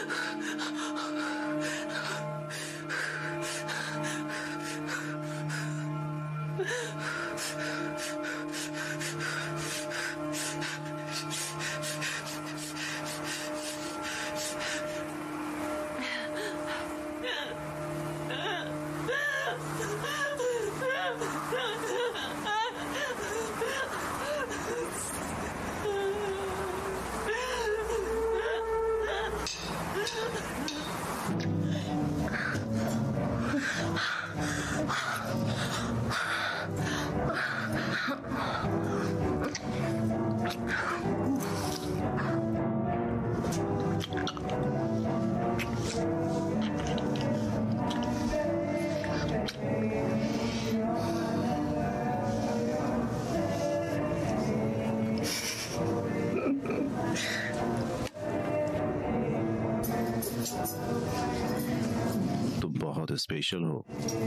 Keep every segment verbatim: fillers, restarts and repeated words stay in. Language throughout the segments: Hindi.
तुम बहुत स्पेशल हो।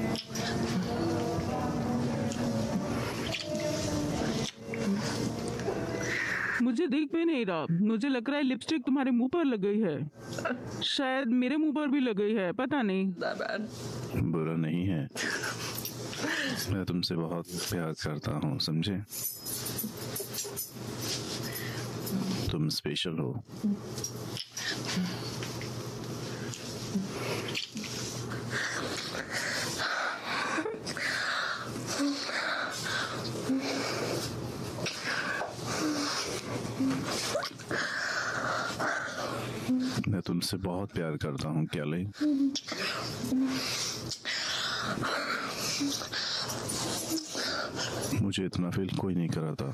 मुझे दिख भी नहीं रहा, मुझे लग रहा है लिपस्टिक तुम्हारे मुंह पर लग गई है, शायद मेरे मुंह पर भी लग गई है, पता नहीं। बुरा नहीं है, मैं तुमसे बहुत प्यार करता हूँ, समझे? तुम स्पेशल हो। मैं तुमसे बहुत प्यार करता हूँ कैली। मुझे इतना फील कोई नहीं करा था।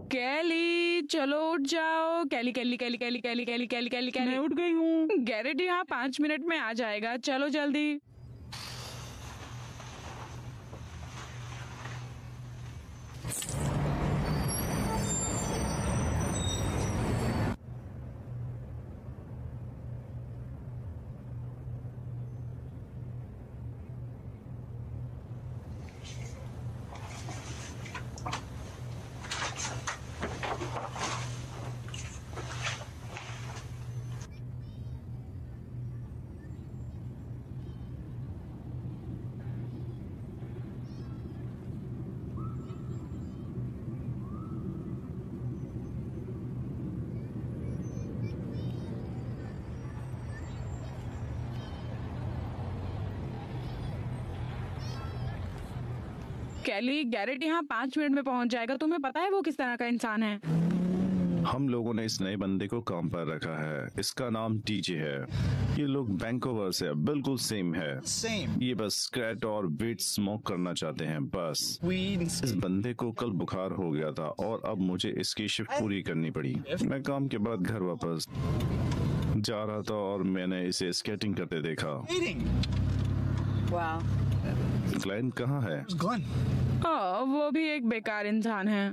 कैली चलो उठ जाओ। कैली कैली कैली कैली कैली कैली कैली कैली कैली मैं उठ गई हूँ। गैरेट यहाँ पाँच मिनट में आ जाएगा, चलो जल्दी। कैली गैरेट यहाँ पाँच मिनट में पहुँच जाएगा। तुम्हें पता है वो किस तरह का इंसान है? हम लोगों ने इस नए बंदे को काम पर रखा है। इसका नाम टीजे है। ये लोग वैंकूवर से बिल्कुल सेम है। Same. ये बस स्क्रैट और वीट स्मोक करना चाहते हैं बस। Weed. इस बंदे को कल बुखार हो गया था और अब मुझे इसकी शिफ्ट पूरी करनी पड़ी। मैं काम के बाद घर वापस जा रहा था और मैंने इसे स्केटिंग करते देखा। Eating. वाह, क्लाइंट कहाँ है? It's gone. ओ, वो भी एक बेकार इंसान है।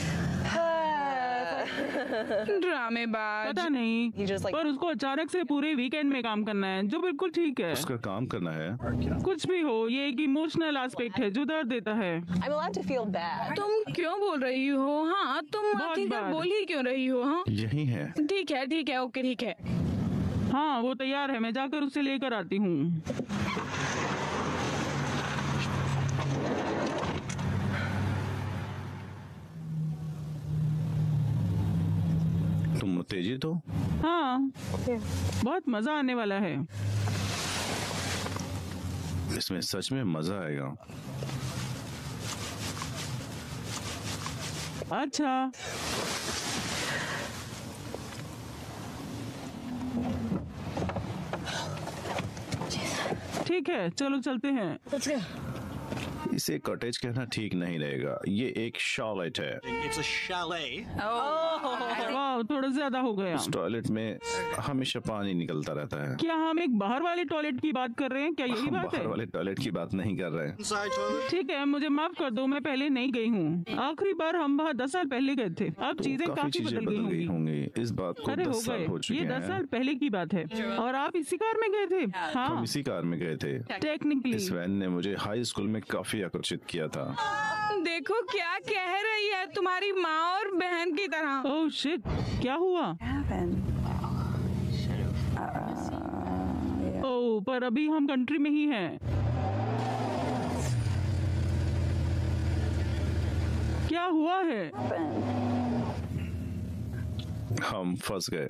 ड्रामेबाज। पता नहीं, He just like पर उसको अचानक से पूरे वीकेंड में काम करना है, जो बिल्कुल ठीक है। उसका काम करना है। कुछ भी हो, ये एक इमोशनल एस्पेक्ट है जो दर्द देता है। I'm allowed to feel bad. तुम क्यों बोल रही हो? हाँ, तुम बहुत आखिरकार बार। बोल ही क्यों रही हो? हाँ, यही है। ठीक है ठीक है, ओके ठीक है। हाँ, वो तैयार है, मैं जाकर उसे लेकर आती हूँ। तुम उत्तेजित हो? हाँ, बहुत मजा आने वाला है। इसमें सच में मजा आएगा। अच्छा, ठीक है, चलो चलते हैं। इसे कॉटेज कहना ठीक नहीं रहेगा। ये एक शॉलेट है। It's a chalet. वाह, थोड़ा ज्यादा हो गया। इस टॉयलेट में हमेशा पानी निकलता रहता है। क्या हम एक बाहर वाले टॉयलेट की बात कर रहे हैं? क्या यही हम बात बाहर है? वाले टॉयलेट की बात नहीं कर रहे हैं। Inside toilet. ठीक है, मुझे माफ कर दो, मैं पहले नहीं गई हूँ। आखिरी बार हम वहाँ दस साल पहले गए थे। अब तो चीजें काफी काफी चीजें बदल गई बदल गई होंगी। होंगी। इस बात को अरे हो दस साल गए, हो चुके ये दस हैं। साल पहले की बात है। और आप इसी कार में गए थे? हम हाँ, इसी कार में गए थे। टेक्निकली। इस वैन ने मुझे हाई स्कूल में काफी आकर्षित किया था। देखो क्या कह रही है, तुम्हारी माँ और बहन की तरह। ओह शिट, क्या हुआ? ओह, पर अभी हम कंट्री में ही हैं। क्या हुआ है? हम फंस गए।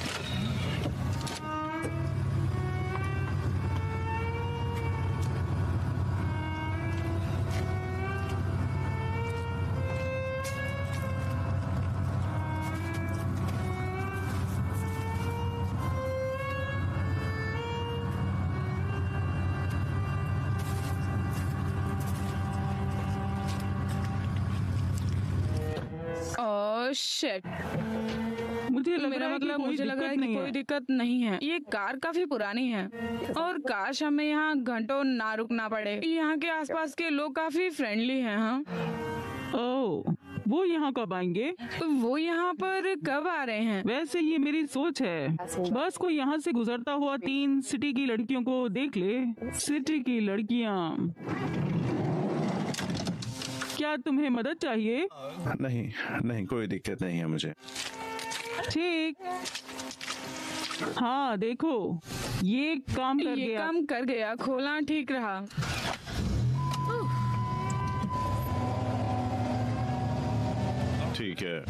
ओह शिट, मुझे लग मेरा रहा है कि मतलब कोई मुझे लग रहा है दिक्कत कि नहीं कोई है। दिक्कत नहीं है। ये कार काफी पुरानी है और काश हमें यहाँ घंटों ना रुकना पड़े। यहाँ के आसपास के लोग काफी फ्रेंडली हैं। हाँ, ओह, वो यहाँ कब आएंगे? तो वो यहाँ पर कब आ रहे हैं? वैसे ये मेरी सोच है, बस कोई यहाँ से गुजरता हुआ तीन सिटी की लड़कियों को देख ले। सिटी की लड़कियाँ, क्या तुम्हें मदद चाहिए? नहीं नहीं, कोई दिक्कत नहीं है मुझे। ठीक, हाँ देखो, ये काम कर ये गया। काम कर गया, खोलना ठीक रहा। ठीक है।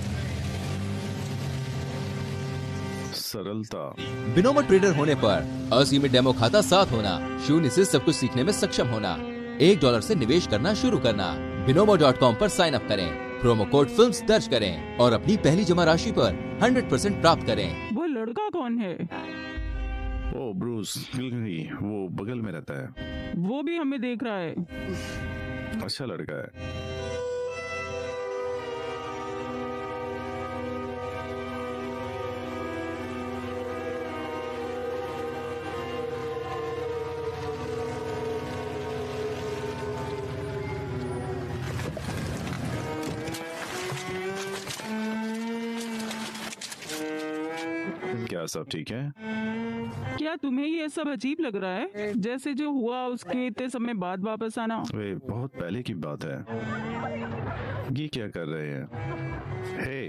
सरलता। बिनोमो ट्रेडर होने पर असीमित डेमो खाता साथ होना, शून्य से सब कुछ सीखने में सक्षम होना, एक डॉलर से निवेश करना शुरू करना। बिनोमो डॉट कॉम पर साइन अप करें, प्रोमो कोड फिल्म्स दर्ज करें और अपनी पहली जमा राशि पर हंड्रेड परसेंट प्राप्त करें। वो लड़का कौन है? ओ ब्रूस गिलगरी, वो बगल में रहता है। वो भी हमें देख रहा है। अच्छा लड़का है। क्या सब ठीक है? क्या तुम्हें ये सब अजीब लग रहा है? जैसे जो हुआ उसके इतने समय बाद वापस आना। वे बहुत पहले की बात है। ये क्या कर रहे हैं? Hey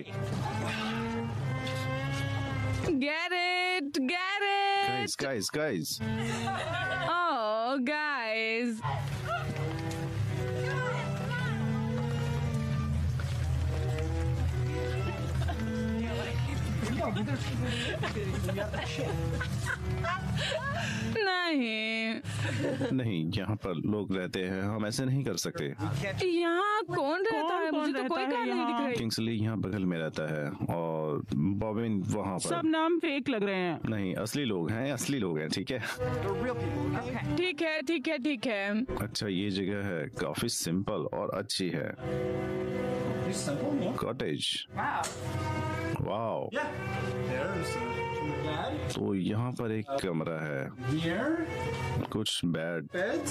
Garrett, Garrett. Guys guys guys oh guys, नहीं नहीं, यहाँ पर लोग रहते हैं, हम ऐसे नहीं कर सकते। यहाँ कौन रहता है? कौन मुझे तो रहता कोई है कार नहीं दिख यहाँ? रही। किंग्सली यहाँ बगल में रहता है और बॉबिन वहाँ सब पर। नाम फेक लग रहे हैं। नहीं, असली लोग हैं, असली लोग हैं, ठीक है। ठीक है ठीक है ठीक है। अच्छा, ये जगह है काफी सिंपल और अच्छी है। Cottage, wow. तो यहाँ पर एक कमरा है, कुछ बेड।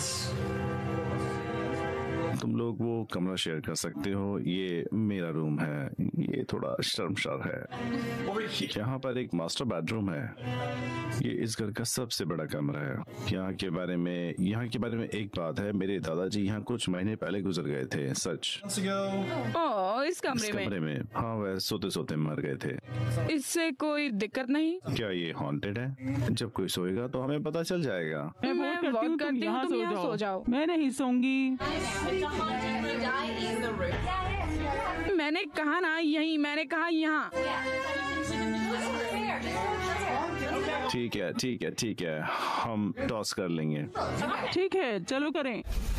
तुम लोग वो कमरा शेयर कर सकते हो। ये मेरा रूम है, ये थोड़ा शर्मसार है। यहाँ पर एक मास्टर बेडरूम है। ये इस घर का सबसे बड़ा कमरा है। यहाँ के बारे में यहाँ के बारे में एक बात है, मेरे दादाजी यहाँ कुछ महीने पहले गुजर गए थे। सच। ओह, इस इस कमरे में? कमरे में, हाँ, वह सोते सोते मर गए थे। इससे कोई दिक्कत नहीं? क्या ये हॉन्टेड है? जब कोई सोएगा तो हमें पता चल जाएगा। मैं मैं वोट करती वोट हूँ, तुम करती हूँ, यहाँ तुम सो यहाँ सो जाओ। जाओ। मैं नहीं सोऊंगी। मैंने कहा ना यहीं, मैंने कहा यहाँ। ठीक है ठीक है ठीक है, हम टॉस कर लेंगे। ठीक है, चलो करें।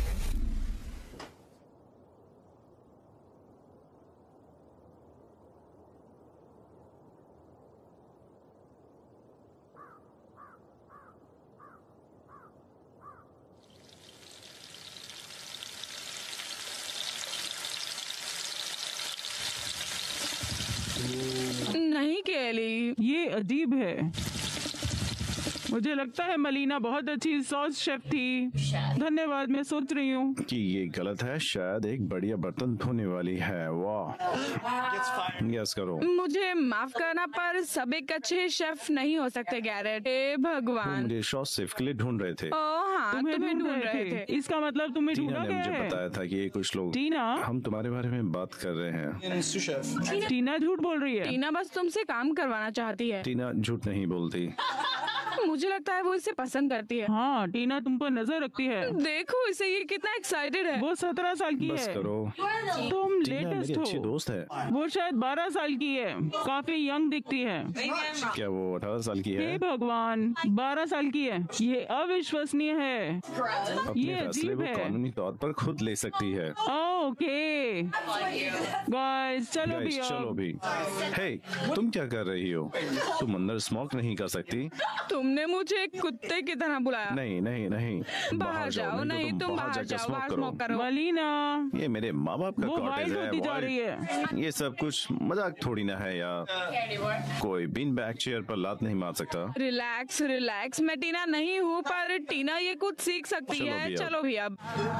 नहीं केली, ये अजीब है। मुझे लगता है मलीना बहुत अच्छी सॉस शेफ थी। धन्यवाद। मैं सोच रही हूँ कि ये गलत है। शायद एक बढ़िया बर्तन धोने वाली है। वाह, यस करो। मुझे माफ करना पर सब एक अच्छे शेफ नहीं हो सकते गैरेट। हे वो भगवान। मुझे शॉस शेफ के लिए ढूंढ रहे थे। ओह हाँ, तुम्हें ढूंढ रहे थे। इसका मतलब तुम्हें टीना ढूंढा ने गया मुझे है। बताया था कि ये कुछ लोग टीना हम तुम्हारे बारे में बात कर रहे हैं। टीना झूठ बोल रही है। टीना बस तुमसे काम करवाना चाहती है। टीना झूठ नहीं बोलती। मुझे लगता है वो इसे पसंद करती है। हाँ, टीना तुम पर नजर रखती है। देखो इसे, ये कितना एक्साइटेड है। वो सत्रह साल की बस है। करो। तुम टीना मेरी लेटेस्ट अच्छी हो। दोस्त है। वो शायद बारह साल की है। काफी यंग दिखती है। क्या वो अठारह साल की है? हे भगवान, बारह साल की है। ये अविश्वसनीय है। अपने ये फैसले अजीब वो है। कानूनी तौर पर खुद ले सकती है। ओके गाइस, चलो भी गाइस, अब। चलो भी। हे, तुम क्या कर रही हो? तुम अंदर स्मोक नहीं कर सकती। तुमने मुझे एक कुत्ते की तरह बुलाया। नहीं नहीं नहीं, बाहर जाओ। तो नहीं, तुम बाहर जाकर जाओ, स्मोक बाहर करो। स्मोक करो। मलीना, ये मेरे माँ बाप का वो कॉटेज वाइल्ड है। होती जा वाइल्ड। रही है। ये सब कुछ मजाक थोड़ी ना है यार। कोई बिन बैक चेयर पर लात नहीं मार सकता। रिलैक्स रिलैक्स, मैं टीना नहीं हूँ पर टीना ये कुछ सीख सकती चलो है। भी अब। चलो भी अब।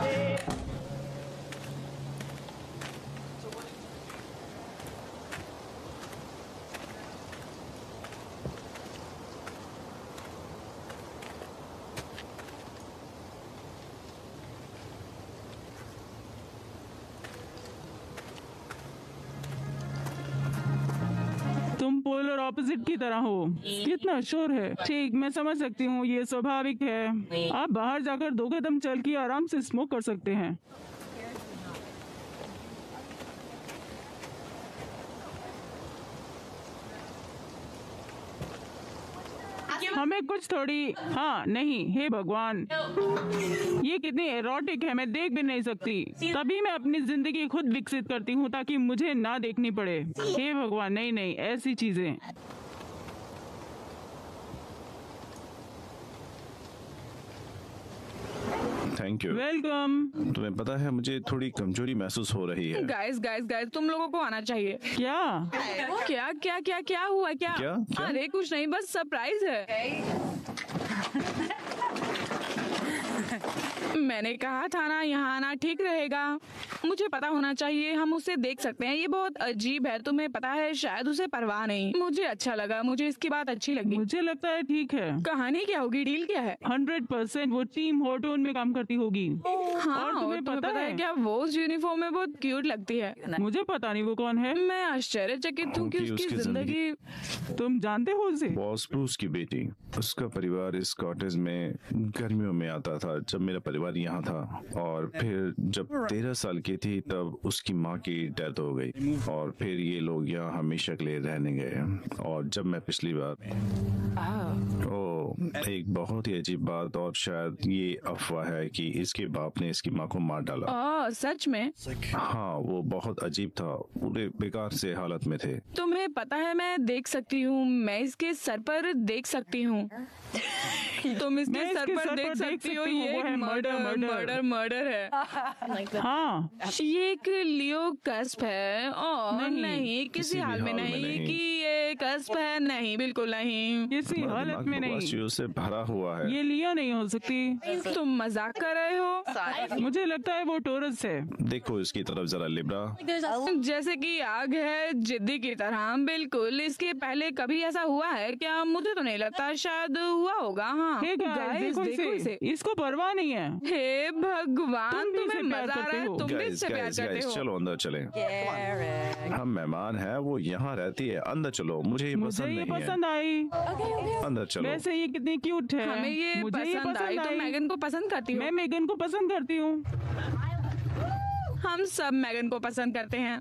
तुम पोलर ऑपोजिट की तरह हो। कितना शोर है। ठीक, मैं समझ सकती हूँ, ये स्वाभाविक है। आप बाहर जाकर दो कदम चल के आराम से स्मोक कर सकते हैं। हमें कुछ थोड़ी, हाँ नहीं, हे भगवान, ये कितनी एरोटिक है, मैं देख भी नहीं सकती। तभी मैं अपनी जिंदगी खुद विकसित करती हूँ ताकि मुझे ना देखनी पड़े। हे भगवान, नहीं नहीं, ऐसी चीजें। Thank you. वेलकम। तुम्हें पता है मुझे थोड़ी कमजोरी महसूस हो रही है। गाइस गाइस गाइस, तुम लोगों को आना चाहिए। क्या? क्या क्या क्या क्या हुआ? क्या क्या? क्या? अरे कुछ नहीं, बस सरप्राइज है। मैंने कहा था ना यहाँ आना ठीक रहेगा। मुझे पता होना चाहिए, हम उसे देख सकते हैं। ये बहुत अजीब है, तुम्हें पता है, शायद उसे परवाह नहीं। मुझे अच्छा लगा, मुझे इसकी बात अच्छी लगी। मुझे लगता है ठीक है। कहानी क्या होगी, डील क्या है? हंड्रेड परसेंट वो टीम हॉटोन में काम करती होगी। हाँ, और तुम्हें पता है क्या वो उस यूनिफॉर्म में बहुत क्यूट लगती है? मुझे पता नहीं वो कौन है। मैं आश्चर्यचकित हूँ कि होगी उसकी उसकी जिंदगी। तुम जानते हो उसे? बॉस ब्रूस की बेटी। उसका परिवार इस कॉटेज में गर्मियों में आता था जब मेरा परिवार यहाँ था, और फिर जब तेरह साल की थी तब उसकी माँ की डेथ हो गई, और फिर ये लोग यहाँ हमेशा के लिए रहने गए। और जब मैं पिछली बार ओ एक बहुत ही अजीब बात, और शायद ये अफवाह है कि इसके बाप ने इसकी माँ को मार डाला। ओह, सच में? हाँ, वो बहुत अजीब था, पूरे बेकार से हालत में थे। तुम्हें पता है, मैं देख सकती हूँ, मैं इसके सर पर देख सकती हूँ। तुम इसके मैं सर इसके पर सर देख पर देख सकती हो, सकती हूँ, ये वो है एक murder, murder murder। Murder murder है। हाँ, ये एक लियो कस्प है। और नहीं, नहीं, किसी किसी भी हाल में हाल में नहीं, नहीं। कि ये कस्प है, नहीं, बिल्कुल नहीं। किसी मेरा हालत दिमाग में बकवास नहीं। चीजों से भरा हुआ है। ये लियो नहीं हो सकती। तुम मजाक कर रहे हो? मुझे लगता है वो टोरस है। देखो इसकी तरफ जरा, लिब्रा। जैसे कि आग है, जिद्दी की तरह। बिल्कुल, इसके पहले कभी ऐसा हुआ है क्या? मुझे तो नहीं लगता, शायद हुआ होगा। हाँ, हे guys, Guys, देखो देखो इसे। इसे। इसको परवाह नहीं है। हे भगवान, तुम भी तुम्हें इसे प्यार मजा आ करते रहा है? हो। तुम भी गाइस इससे प्यार गाइस करते गाइस हो? चलो अंदर चलें। हम मेहमान हैं, वो यहाँ रहती है। अंदर चलो, मुझे ये मुझे पसंद ये नहीं पसंद आई। है। अंदर चलो। वैसे ये कितनी क्यूट है। हमें ये मुझे ये पसंद आई। तुम मैगन को पसंद करती हो? मैं मेगन को पसंद करती हूँ। हम सब मैगन को पसंद करते हैं।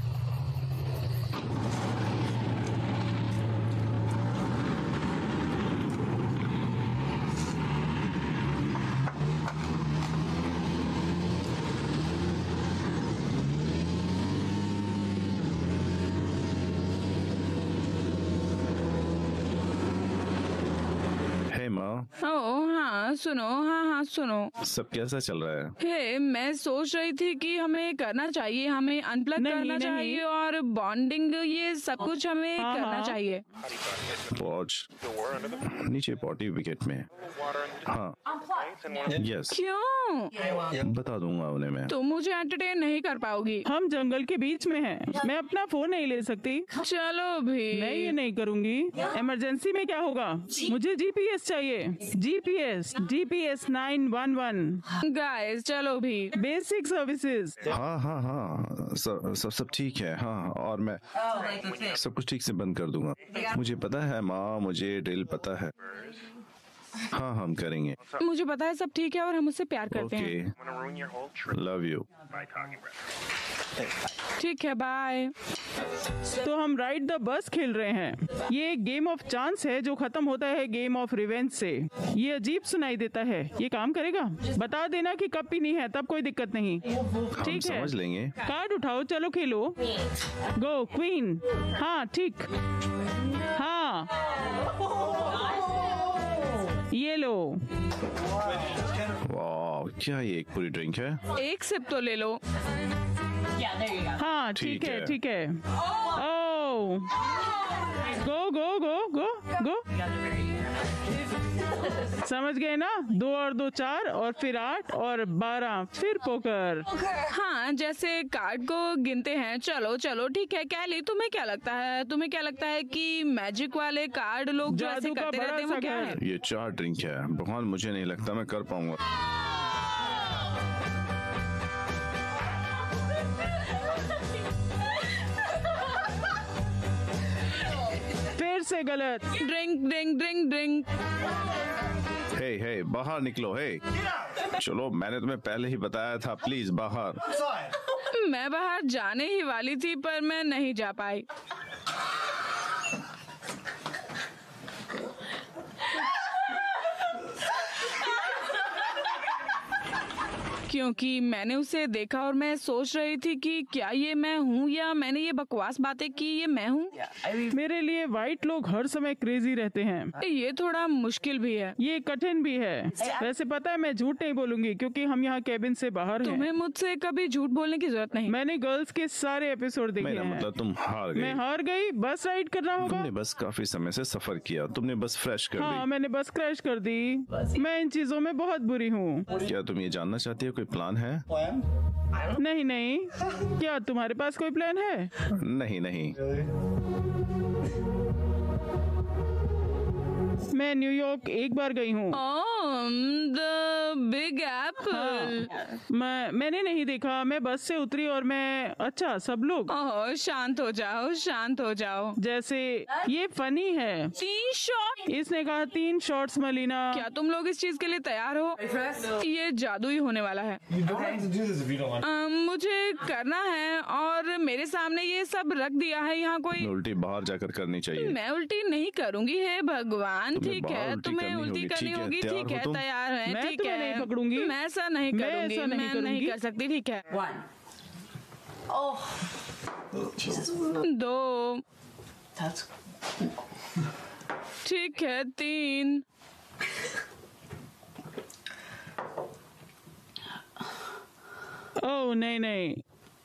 हे माँ, ओह हाँ, सुनो, हाँ हाँ सुनो। सब कैसा चल रहा है? हे, मैं सोच रही थी कि हमें करना चाहिए, हमें अनप्लग नहीं, करना नहीं। चाहिए, और बॉन्डिंग, ये सब कुछ हमें हाँ, करना हाँ। चाहिए। पॉच नीचे पॉटी विकेट में। हाँ, यस, क्यों? बता दूंगा उन्हें मैं। तुम मुझे एंटरटेन नहीं कर पाओगी। हम जंगल के बीच में हैं। मैं अपना फोन नहीं ले सकती। चलो भी। मैं ये नहीं करूंगी। इमरजेंसी में क्या होगा? मुझे जीपीएस चाहिए। GPS GPS nine one one. Guys, चलो भी। Basic services. हाँ हाँ हाँ, सब सब सब ठीक है। हाँ, और मैं सब कुछ ठीक से बंद कर दूंगा। मुझे पता है माँ, मुझे ड्रिल पता है। हाँ, हम करेंगे। मुझे पता है सब ठीक है, और हम उससे प्यार करते हैं। Okay, love you. ठीक है, बाय। तो हम राइड द बस खेल रहे हैं। ये एक गेम ऑफ चांस है जो खत्म होता है गेम ऑफ रिवेंज से। ये अजीब सुनाई देता है। ये काम करेगा? बता देना कि कब पीनी है, तब कोई दिक्कत नहीं। हम ठीक है, समझ लेंगे। कार्ड उठाओ, चलो खेलो। Go queen. हाँ ठीक। हाँ, ये लो। वाह, क्या ये एक पूरी ड्रिंक है? एक सिप तो ले लो। हाँ ठीक ठीक है, है। ठीक है। ओ, गो गो गो गो गो। समझ गए ना? दो और दो चार, और फिर आठ और बारह, फिर पोकर। हाँ, जैसे कार्ड को गिनते हैं। चलो चलो, ठीक है। कैली, तुम्हें क्या लगता है? तुम्हें क्या लगता है कि मैजिक वाले कार्ड लोग जो ऐसे जादू का करते बड़ा रहते हैं, वो सा क्या घर। है? ये चार ड्रिंक है। भगवान, मुझे नहीं लगता मैं कर पाऊंगा। फिर से गलत। Drink drink drink drink. Hey hey, बाहर निकलो। हे, चलो, मैंने तुम्हें पहले ही बताया था, प्लीज बाहर। मैं बाहर जाने ही वाली थी, पर मैं नहीं जा पाई। क्योंकि मैंने उसे देखा और मैं सोच रही थी कि क्या ये मैं हूँ या मैंने ये बकवास बातें की ये मैं हूँ। मेरे लिए व्हाइट लोग हर समय क्रेजी रहते हैं। ये थोड़ा मुश्किल भी है। ये कठिन भी है। वैसे पता है मैं झूठ नहीं बोलूंगी क्योंकि हम यहाँ केबिन से बाहर हैं। तुम्हें मुझसे कभी झूठ बोलने की जरूरत नहीं। मैंने गर्ल्स के सारे एपिसोड देखे मेरा हैं। मतलब तुम हार मैं गई। हार गई। बस राइड करना होगा। तुमने बस काफी समय से सफर किया, तुमने बस फ्रेश कर हाँ दी। मैंने बस क्रैश कर दी। मैं इन चीजों में बहुत बुरी हूँ। क्या तुम ये जानना चाहती हो कोई प्लान है? नहीं नहीं, क्या तुम्हारे पास कोई प्लान है? नहीं नहीं। मैं न्यूयॉर्क एक बार गई हूँ। The Big Apple. मैं मैंने नहीं देखा। मैं बस से उतरी और मैं अच्छा सब लोग ओह शांत हो जाओ, शांत हो जाओ। जैसे ये फनी है। तीन शॉट। इसने कहा तीन शॉट्स मलीना। क्या तुम लोग इस चीज के लिए तैयार हो? ये जादू ही होने वाला है। अ, मुझे करना है और मेरे सामने ये सब रख दिया है। यहाँ कोई उल्टी बाहर जाकर करनी चाहिए। मैं उल्टी नहीं करूंगी। हे भगवान, तुम्हें ठीक बाहर है उल्टी तुम्हें करनी उल्टी होगी, करनी ठीक है, होगी। तैयार ठीक हो है तुम? तैयार है। मैं ठीक तुम्हें है नहीं पकड़ूंगी। मैं ऐसा नहीं मैं करूंगी। ऐसा नहीं मैं नहीं करूंगी। कर सकती। ठीक है One. Oh. Jesus. दो। That's. ठीक है तीन। ओह नहीं नहीं,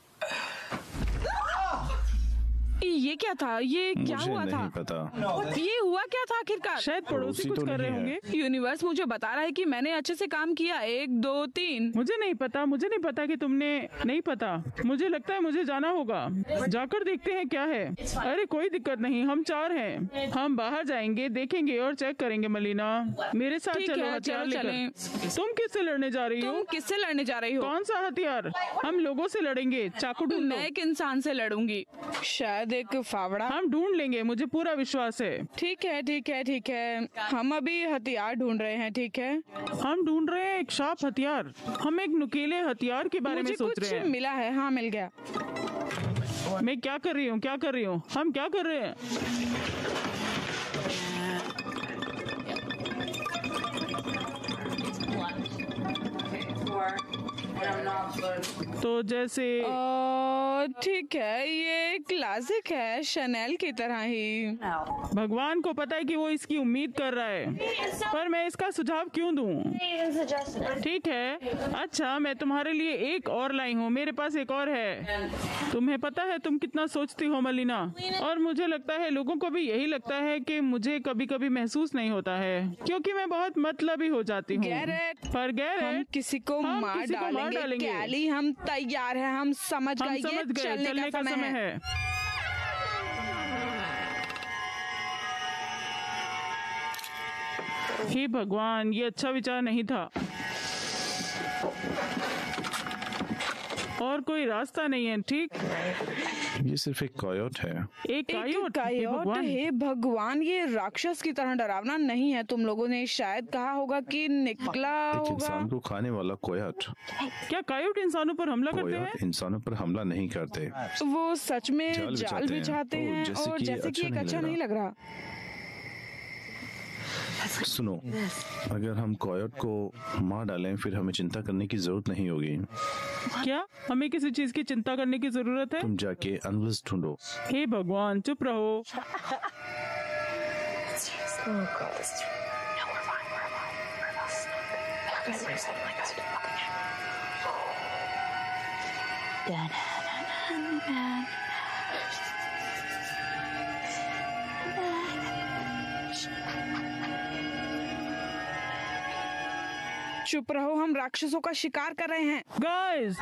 ये क्या था? ये क्या मुझे हुआ नहीं था? पता। ये हुआ क्या था आखिरकार? शायद पड़ोसी पड़ोसी कुछ तो कर रहे नहीं है। होंगे। यूनिवर्स मुझे बता रहा है कि मैंने अच्छे से काम किया। एक दो तीन। मुझे नहीं पता। मुझे नहीं पता कि तुमने नहीं पता। मुझे लगता है मुझे जाना होगा। जाकर देखते हैं क्या है। अरे कोई दिक्कत नहीं, हम चार हैं। हम बाहर जाएंगे, देखेंगे और चेक करेंगे। मलीना मेरे साथ ठीक चलो, है, हथियार चलो लेकर। तुम किससे लड़ने जा रही हो? तुम किससे लड़ने जा रही हो? कौन सा हथियार? हम लोगों से लड़ेंगे। चाकू ढूंढ लो। मैं एक इंसान से लड़ूंगी। शायद एक फावड़ा। हम ढूंढ लेंगे, मुझे पूरा विश्वास है। ठीक है ठीक है ठीक है। हम अभी हथियार ढूंढ रहे हैं। ठीक है हम ढूंढ रहे हैं एक शार्प हथियार। हम एक नुकीले हथियार के बारे में मुझे सोच कुछ रहे हैं। मिला है। हाँ मिल गया। मैं क्या कर रही हूँ? क्या कर रही हूँ? हम क्या कर रहे हैं? Four. And I'm not good. तो जैसे अ, ठीक है, ये क्लासिक है, शनेल की तरह ही। No. भगवान को पता है कि वो इसकी उम्मीद कर रहा है, पर मैं इसका सुझाव क्यों दूं? Even suggested it. ठीक है, अच्छा मैं तुम्हारे लिए एक और लाई हूँ। मेरे पास एक और है। तुम्हें पता है तुम कितना सोचती हो मलीना, और मुझे लगता है लोगों को भी यही लगता है कि मुझे कभी कभी महसूस नहीं होता है क्योंकि मैं बहुत मतलबी हो जाती हूँ। गैरेट, पर हम गैरेट किसी को हम मार किसी को मार डालेंगे। डालेंगे। कैली, हम तैयार हैं। हम समझ हम गए, समझ ये गए, चलने का समय है। है। हे भगवान, ये अच्छा विचार नहीं था। और कोई रास्ता नहीं है। ठीक, ये सिर्फ एक कॉयोट है। एक एक कायोट। हे कायोट, भगवान। हे भगवान, ये राक्षस की तरह डरावना नहीं है। तुम लोगों ने शायद कहा होगा कि निकला एक होगा। इंसान को खाने वाला कोयोट। क्या कायोट इंसानों पर हमला करते हैं? कोयोट इंसानों पर हमला नहीं करते। वो सच में जाल जाल बिछाते हैं। बिछाते ओह, हैं जैसे और कि जैसे कि अच्छा एक नहीं अच्छा लग नहीं लग रहा। सुनो, अगर हम कोयोट को मार डालें फिर हमें चिंता करने की जरूरत नहीं होगी। क्या हमें किसी चीज की चिंता करने की जरूरत है? तुम जाके अनवस ढूंढो। हे भगवान, चुप रहो। चुप रहो, हम राक्षसों का शिकार कर रहे हैं। Guys,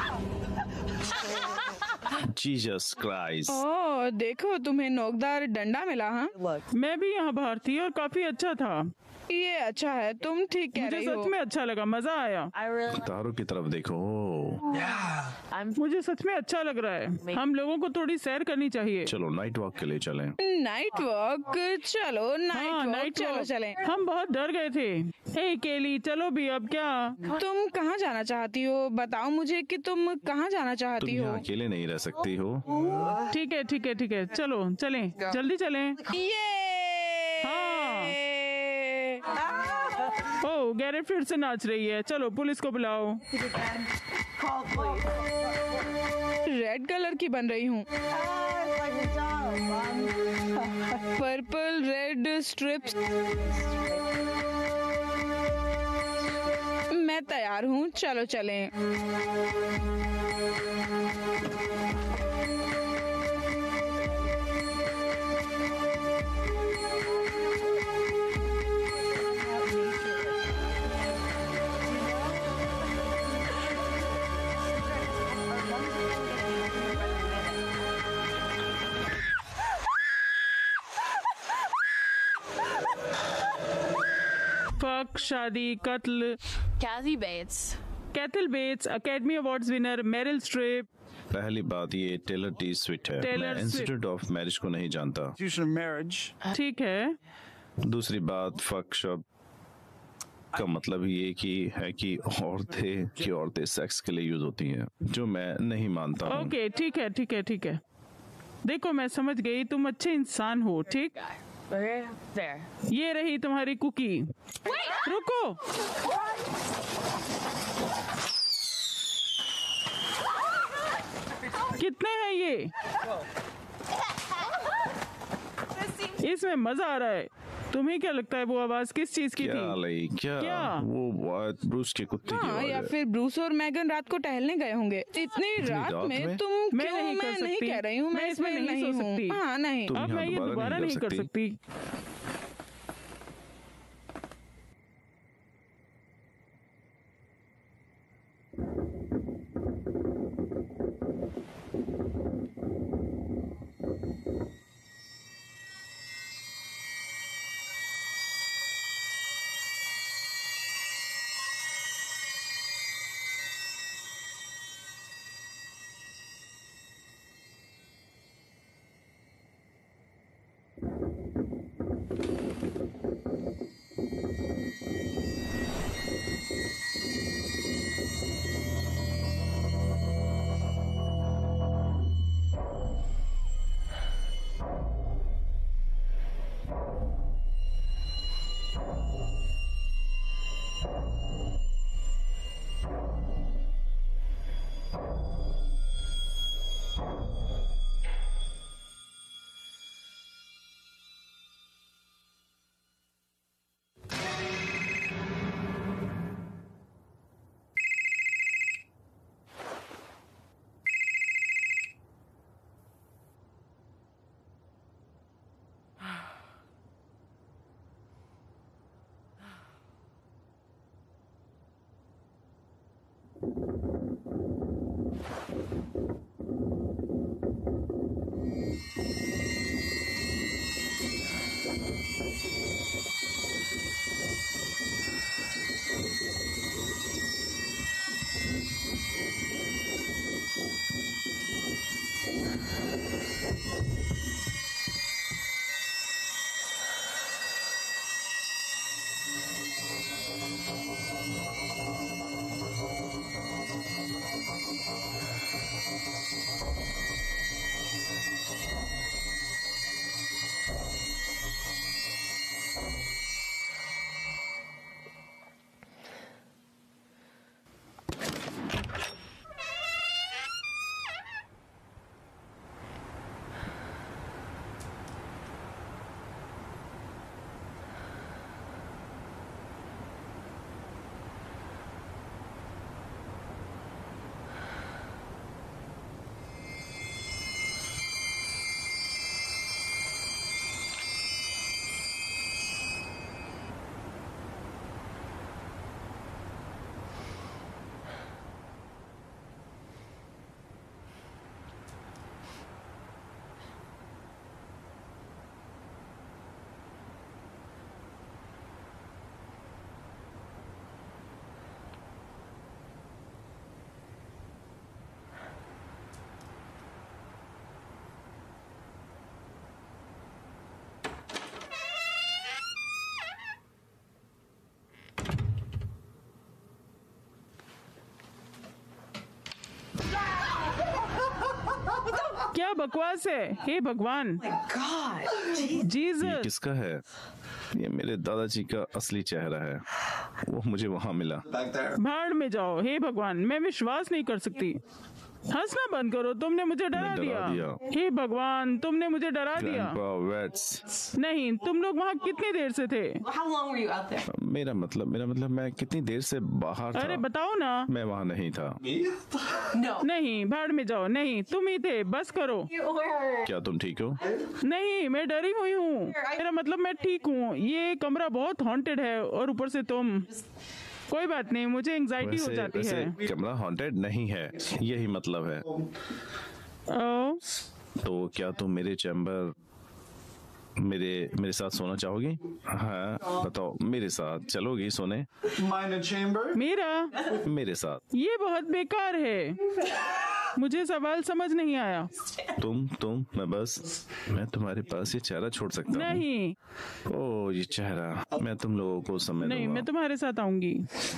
Jesus Christ. ओह देखो, तुम्हें नोकदार डंडा मिला। हाँ मैं भी यहाँ बाहर थी और काफी अच्छा था। ये अच्छा है, तुम ठीक कह मुझे रही हो। सच में अच्छा लगा, मजा आया। I really. तारों की तरफ देखो। I'm. मुझे सच में अच्छा लग रहा है। हम लोगों को थोड़ी सैर करनी चाहिए। चलो नाइट वॉक के लिए चलें। नाइट वॉक, चलो नाइट हाँ, वॉक, नाइट चलो वॉक। चले। हम बहुत डर गए थे। हे केली, चलो भी अब क्या? तुम कहाँ जाना चाहती हो? बताओ मुझे कि तुम कहाँ जाना तुम चाहती हो। यहाँ अकेले नहीं रह सकती हो। ठीक है ठीक है ठीक है, चलो चलें, जल्दी चलें। ये हाँ। ओह, गैरेट फिर से नाच रही है। चलो पुलिस को बुलाओ। रेड कलर की बन रही हूँ। Purple red stripes. मैं तैयार हूँ, चलो चलें। फक, शादी, कत्ल। Kathy Bates. Kathy Bates, academy awards winner Meryl Streep. पहली बात, ये टेलर टी स्विफ्ट है। टेलर मैं इंस्टीट्यूट ऑफ मैरिज को नहीं जानता। ठीक है। दूसरी बात, फक शब्द का मतलब ये कि है कि औरतें की औरतें सेक्स के लिए यूज होती हैं, जो मैं नहीं मानता हूँ। ओके, ठीक है ठीक है ठीक है। देखो, मैं समझ गई, तुम अच्छे इंसान हो, ठीक। Okay, there. ये रही तुम्हारी कुकी। रुको। कितने हैं ये? इसमें मजा आ रहा है। तुम्हें क्या लगता है वो आवाज किस चीज की क्या थी? लाई क्या, क्या? वो बात ब्रूस के कुत्ते की हाँ, आवाज या है। फिर ब्रूस और मैगन रात को टहलने गए होंगे। इतनी रात रात में में? तुम मैं क्यों? नहीं कर मैं नहीं सकती। कह रही हूँ, मैं इसमें नहीं सो हूँ। सकती। हाँ, नहीं। तुम अब यहाँ मैं ये दोबारा दोबारा नहीं नहीं कर कर सकती। सकती। क्या बकवास है? हे भगवान, ये जीसस। किसका है? ये मेरे दादाजी का असली चेहरा है। वो मुझे वहाँ मिला। भाड़ में जाओ। हे भगवान, मैं विश्वास नहीं कर सकती। हंसना बंद करो, तुमने मुझे डरा मैं डरा दिया। दिया। हे भगवान, तुमने मुझे डरा दिया। Grandpa Wets। नहीं, तुम लोग वहाँ कितनी देर से थे? How long were you out there? मेरा मतलब मेरा मतलब मैं कितनी देर से बाहर अरे था। बताओ ना। मैं वहाँ नहीं था। No. नहीं, भाड़ में जाओ। नहीं, तुम ही थे, बस करो। You were. क्या तुम ठीक हो? नहीं, मैं डरी हुई हूँ। मेरा मतलब मैं ठीक हूँ। ये कमरा बहुत हॉन्टेड है और ऊपर से तुम। कोई बात नहीं, मुझे एंजाइटी हो वैसे जाती वैसे है। कमरा हॉन्टेड नहीं है, यही मतलब है। ओ, तो क्या तुम मेरे चैम्बर मेरे मेरे साथ सोना चाहोगी? हाँ बताओ, मेरे साथ चलोगी सोने? Minor chamber? मेरा मेरे साथ। ये बहुत बेकार है। मुझे सवाल समझ नहीं आया। तुम तुम मैं बस मैं तुम्हारे पास ये चेहरा छोड़ सकता हूँ। नहीं ओ ये चेहरा, मैं तुम लोगों को समय नहीं, दूंगा। मैं तुम्हारे साथ आऊंगी।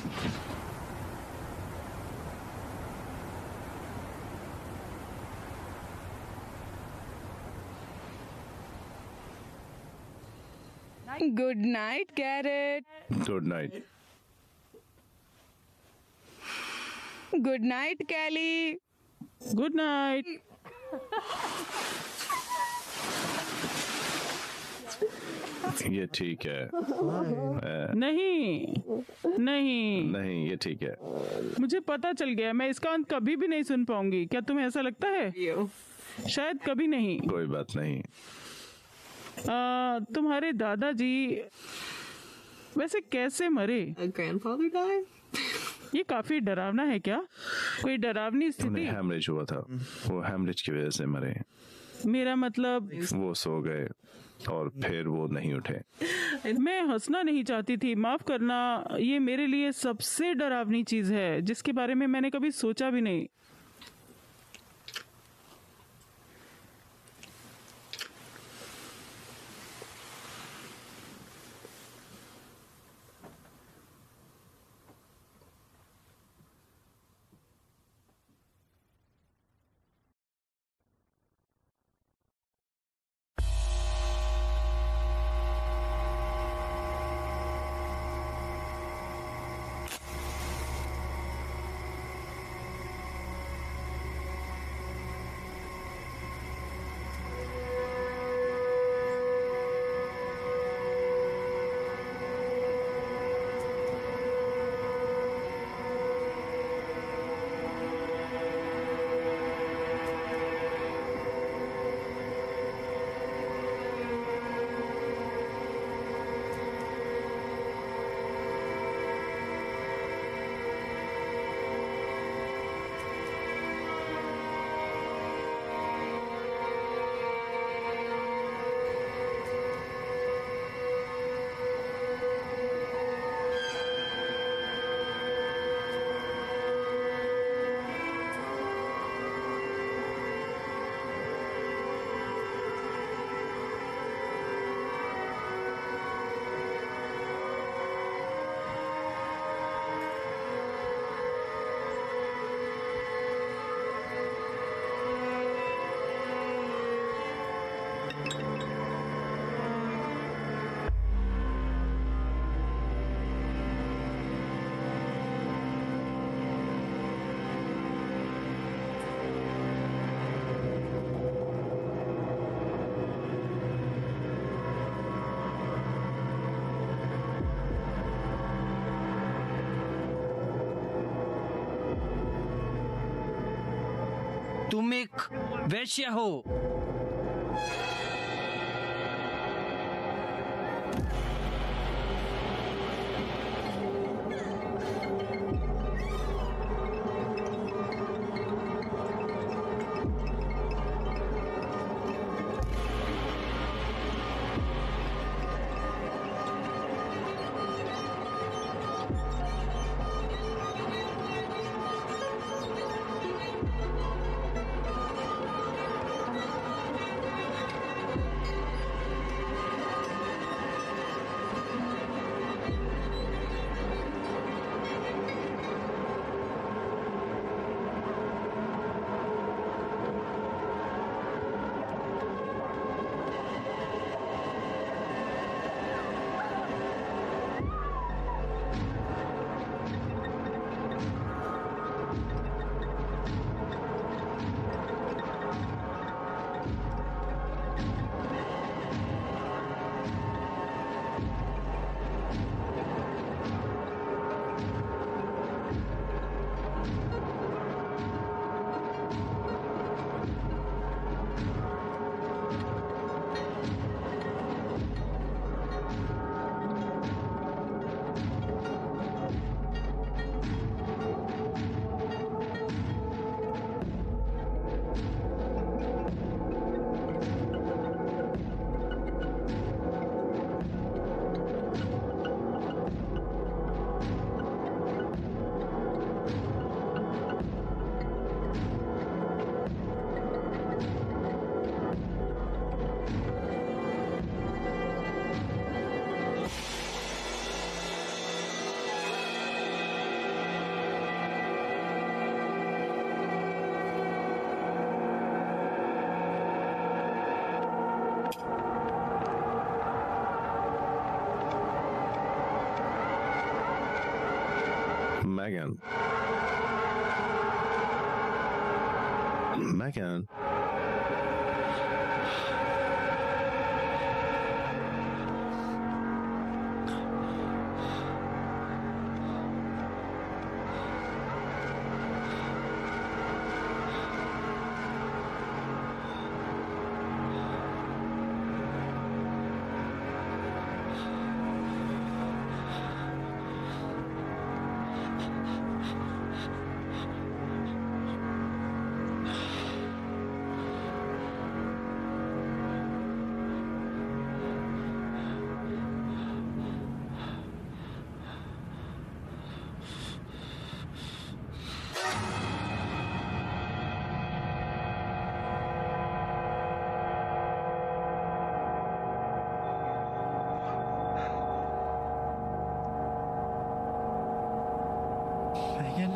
Good night Garrett. Good night. Good night Kelly. Good night. ये ठीक है। नहीं नहीं, नहीं ये ठीक है। मुझे पता चल गया, मैं इसका अंत कभी भी नहीं सुन पाऊंगी। क्या तुम्हें ऐसा लगता है? शायद कभी नहीं। कोई बात नहीं। आ, तुम्हारे दादाजी वैसे कैसे मरे? A grandfather died? ये काफी डरावना है। क्या कोई डरावनी उन्हें स्थिति? हैमरेज हुआ था, वो हैमरेज की वजह से मरे। मेरा मतलब, वो सो गए और फिर वो नहीं उठे। मैं हंसना नहीं चाहती थी, माफ करना। ये मेरे लिए सबसे डरावनी चीज है जिसके बारे में मैंने कभी सोचा भी नहीं। तुम एक वैश्य हो। Megan. Megan. Megan?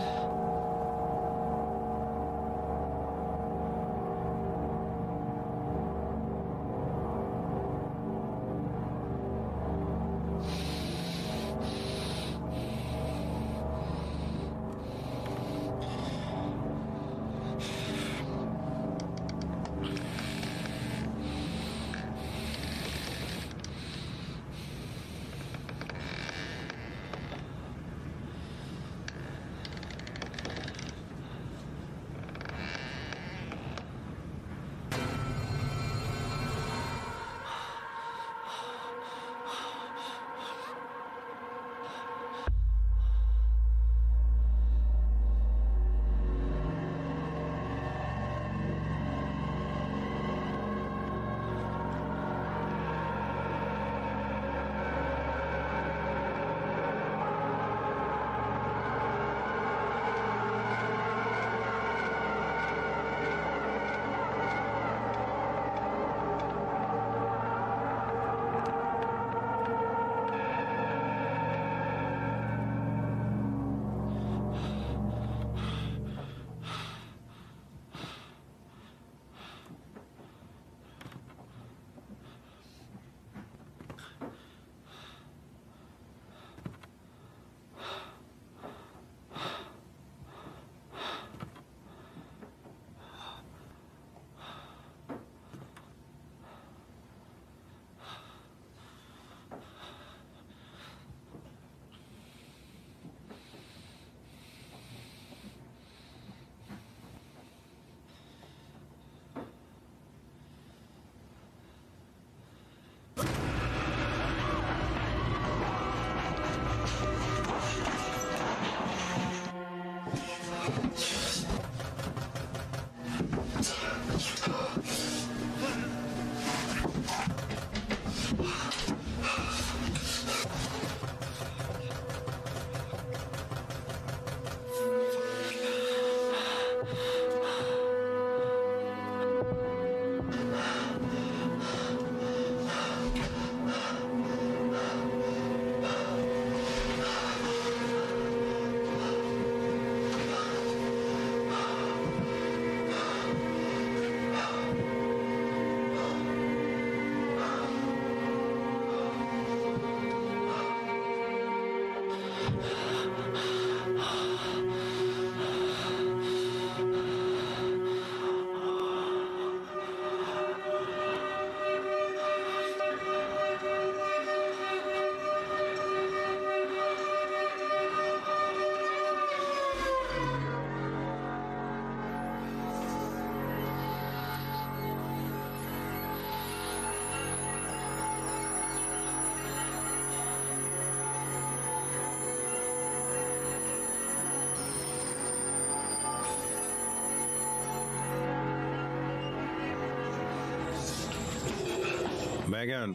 Megan.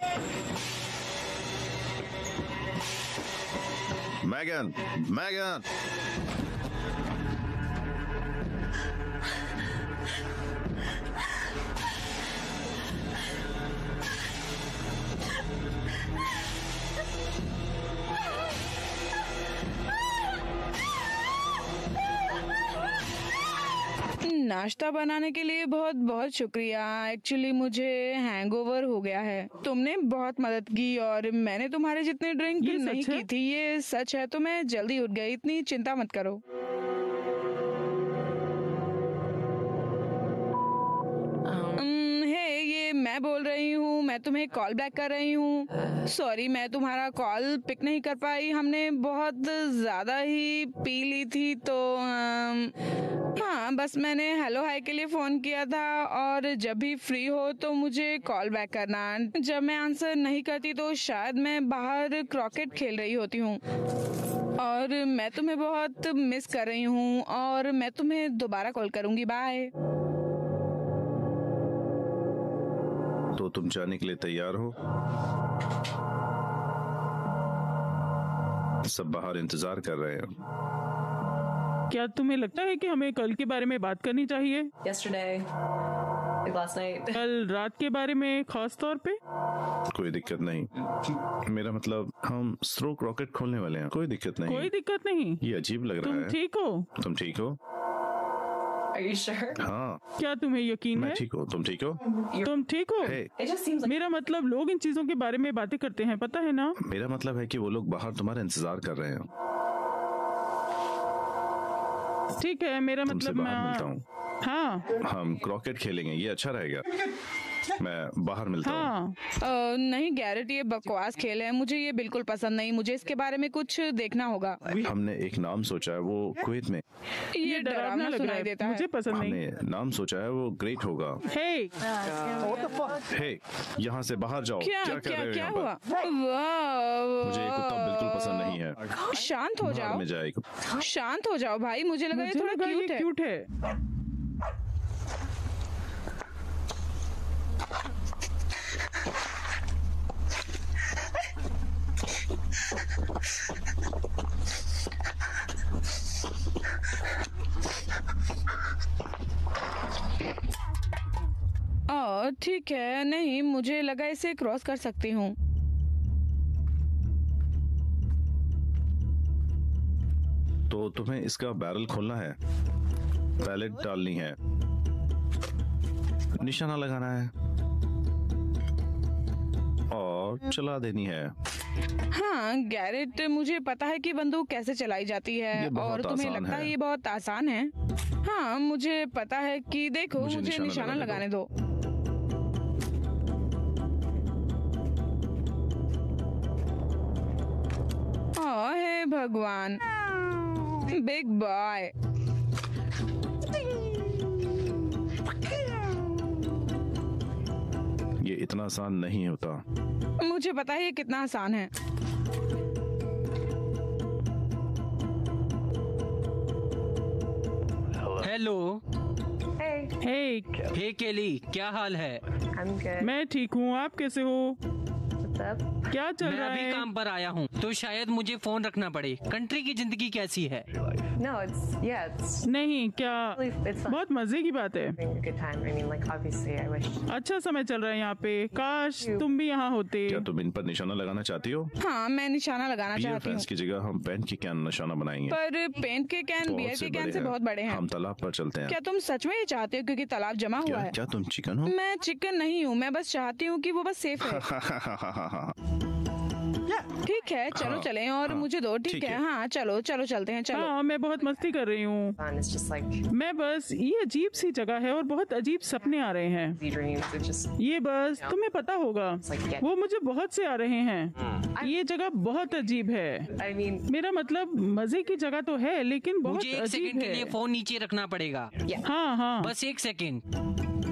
Megan. Megan. नाश्ता बनाने के लिए बहुत बहुत शुक्रिया। एक्चुअली मुझे हैंगओवर हो गया है। तुमने बहुत मदद की और मैंने तुम्हारे जितनी ड्रिंक ये नहीं सच है? की थी। ये सच है, तो मैं जल्दी उठ गई, इतनी चिंता मत करो। हम्म, हे, ये मैं बोल रही हूँ, मैं तुम्हें कॉल बैक कर रही हूँ। सॉरी, मैं तुम्हारा कॉल पिक नहीं कर पाई। हमने बहुत ज्यादा ही पी ली थी, तो अम, हाँ, बस मैंने हेलो हाय के लिए फोन किया था। और जब भी फ्री हो तो मुझे कॉल बैक करना। जब मैं आंसर नहीं करती तो शायद मैं बाहर क्रिकेट खेल रही होती हूँ और मैं तुम्हें बहुत मिस कर रही हूँ और मैं तुम्हें दोबारा कॉल करूंगी। बाय। तो तुम जाने के लिए तैयार हो? सब बाहर इंतजार कर रहे हैं। क्या तुम्हें लगता है कि हमें कल के बारे में बात करनी चाहिए? Yesterday, like last night. कल रात के बारे में खास तौर पे? कोई दिक्कत नहीं। मेरा मतलब हम स्ट्रोक रॉकेट खोलने वाले हैं। कोई दिक्कत नहीं। कोई दिक्कत नहीं। ये अजीब लग रहा तुम है। ठीक हो? तुम ठीक हो? Are you sure? हाँ, क्या तुम्हें यकीन मैं है? ठीक हूँ। तुम ठीक हो? तुम ठीक हो? हे, It just seems like मेरा मतलब लोग इन चीजों के बारे में बातें करते हैं, पता है ना? मेरा मतलब है कि वो लोग बाहर तुम्हारा इंतजार कर रहे हैं। ठीक है, मेरा तुमसे मतलब बाहर मिलता मैं हूँ। हाँ हम क्रिकेट खेलेंगे, ये अच्छा रहेगा। मैं बाहर मिलता हूँ। हाँ अ, नहीं गैरेट, ये बकवास खेल है। मुझे ये बिल्कुल पसंद नहीं। मुझे इसके बारे में कुछ देखना होगा। हमने एक नाम सोचा है, वो कुवैत में। ये डरावना लग रहा सुनाई है, देता है। मुझे पसंद नहीं। हमने नाम सोचा है, वो ग्रेट होगा। हे हे, यहाँ से बाहर जाओ। क्या क्या कर क्या रहे हो क्या यहाँ हुआ? पर? वाह, मुझे ये कुत्ता बिल्कुल पसंद नहीं है। शांत हो बाहर जाओ, में जाएगा। शांत हो जाओ भाई। मुझे लगा ये मुझे थोड़ा लगा ये क्यूट है। क्यूट है। ओ ठीक है, नहीं मुझे लगा इसे क्रॉस कर सकती हूँ। तो तुम्हें इसका बैरल खोलना है, पैलेट डालनी है, निशाना लगाना है और चला देनी है। हाँ गैरेट, मुझे पता है कि बंदूक कैसे चलाई जाती है ये बहुत और तुम्हें आसान लगता है है। ये बहुत आसान है। हाँ मुझे पता है कि देखो, मुझे मुझे निशाना निशाना लगाने लगाने दो। ओ हे भगवान, बिग बॉय। ये इतना आसान नहीं होता। मुझे पता है ये कितना आसान है। हेलो। हे हे केली, क्या हाल है? I'm good. मैं ठीक हूँ, आप कैसे हो? What's up? क्या चल मैं रहा अभी है? काम पर आया हूँ, तो शायद मुझे फोन रखना पड़े। कंट्री की जिंदगी कैसी है? No, it's yeah, it's नहीं, क्या really it's fun. बहुत मजे की बात है। Having a good time. I mean, like obviously, I wish. अच्छा समय चल रहा है यहाँ पे। काश तुम भी यहाँ होते। क्या तुम इन पर निशाना लगाना चाहती हो? हाँ मैं निशाना लगाना बियर चाहती हूँ, फैंस की जगह हम पेंट की कैन निशाना बनाएंगे। पर पेंट के कैन बहुत बियर से के कैन बड़े से हैं। बहुत बड़े हैं। हम तालाब पर चलते हैं। क्या तुम सच में ये चाहते हो क्योंकि तालाब जमा हुआ क्या है? क्या तुम चिकन हो? मैं चिकन नहीं हूँ, मैं बस चाहती हूँ कि वो बस सेफ है। ठीक है चलो हाँ, चलें और हाँ, मुझे दो। ठीक ठीक है, है। हाँ चलो चलो चलते हैं, चलो। हाँ मैं बहुत मस्ती कर रही हूँ। Fun. It's just like मैं बस, ये अजीब सी जगह है और बहुत अजीब सपने आ रहे हैं। the dreams. It's just ये बस तुम्हें पता होगा, वो मुझे बहुत से आ रहे हैं। ये जगह बहुत अजीब है। I mean, मेरा मतलब मजे की जगह तो है, लेकिन बहुत मुझे एक अजीब सेकंड के लिए है। फोन नीचे रखना पड़ेगा। हाँ हाँ बस एक सेकंड।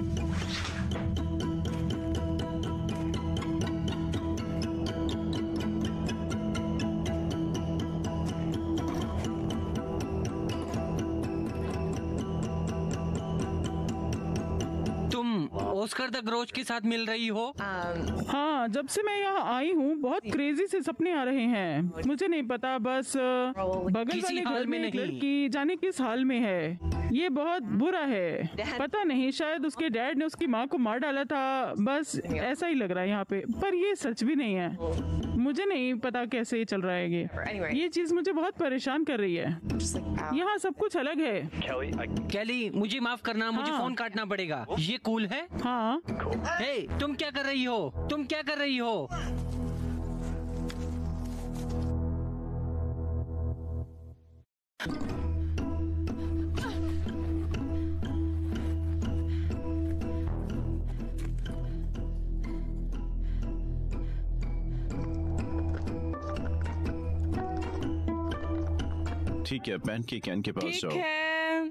तुम ऑस्कर द ग्रोच के साथ मिल रही हो? um, हाँ, जब से मैं यहाँ आई हूँ बहुत क्रेजी से सपने आ रहे हैं। मुझे नहीं पता, बस अ, बगल किसी वाले हाल घर में में एक नहीं। लड़की जाने किस हाल में है। ये बहुत बुरा है। पता नहीं, शायद उसके डैड ने उसकी माँ को मार डाला था। बस ऐसा ही लग रहा है यहाँ पे, पर ये सच भी नहीं है। मुझे नहीं पता कैसे ये चल रहा है ये Anyway. ये चीज मुझे बहुत परेशान कर रही है। Just like, ow. यहाँ सब कुछ अलग है। कैली, मुझे माफ करना, मुझे हाँ। फोन काटना पड़ेगा। ये कूल है? हाँ हे, तुम क्या कर रही हो? तुम क्या कर रही हो? ठीक है, पैन के कैन के पास ठीक जाओ। है।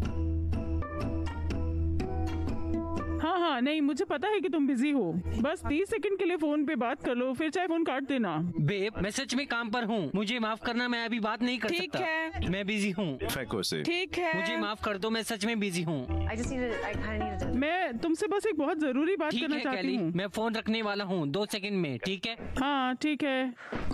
हाँ हाँ नहीं, मुझे पता है कि तुम बिजी हो। बस तीस सेकंड के लिए फोन पे बात कर लो, फिर चाहे फोन काट देना। बेब, मैं सच में काम पर हूँ, मुझे माफ करना, मैं अभी बात नहीं कर ठीक सकता। है। मैं बिजी हूँ, फेंको इसे। ठीक है। मुझे माफ कर दो, मैं सच में बिजी हूँ। I just need to, I kind of need to. मैं तुमसे बस एक बहुत जरूरी बात ठीक करना है चाहती कैली, हूँ। मैं फोन रखने वाला हूँ दो सेकंड में, ठीक है? हाँ ठीक है।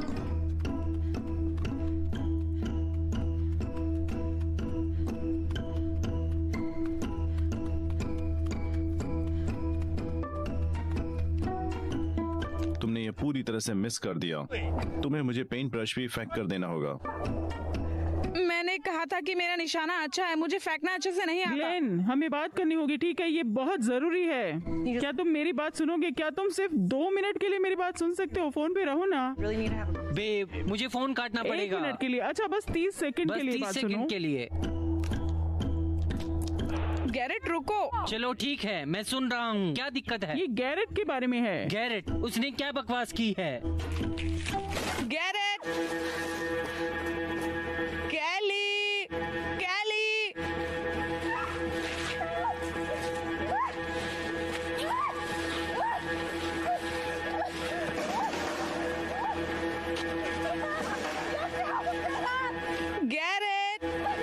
तुमने ये पूरी तरह से मिस कर दिया। तुम्हें मुझे पेंट ब्रश भी फेंक कर देना होगा। मैंने कहा था कि मेरा निशाना अच्छा है, मुझे फेंकना अच्छे से नहीं आता। ग्लेन, हमें बात करनी होगी, ठीक है? ये बहुत जरूरी है। क्या तुम मेरी बात सुनोगे? क्या तुम सिर्फ दो मिनट के लिए मेरी बात सुन सकते हो? फोन पे रहो ना। Really need to have a babe, मुझे फोन काटना एक पड़ेगा। मिनट के लिए। अच्छा बस तीस सेकंड बस के लिए तीस बात सुनो। सेकंड के लिए। गैरेट रुको। चलो ठीक है, मैं सुन रहा हूँ। क्या दिक्कत है? ये गैरेट के बारे में है। गैरेट, उसने क्या बकवास की है? गैरेट। कैली। कैली। गैरेट।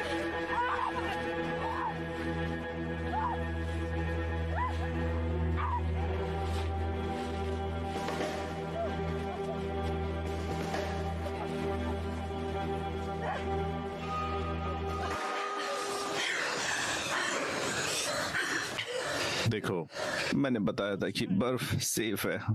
देखो, मैंने बताया था कि बर्फ सेफ है।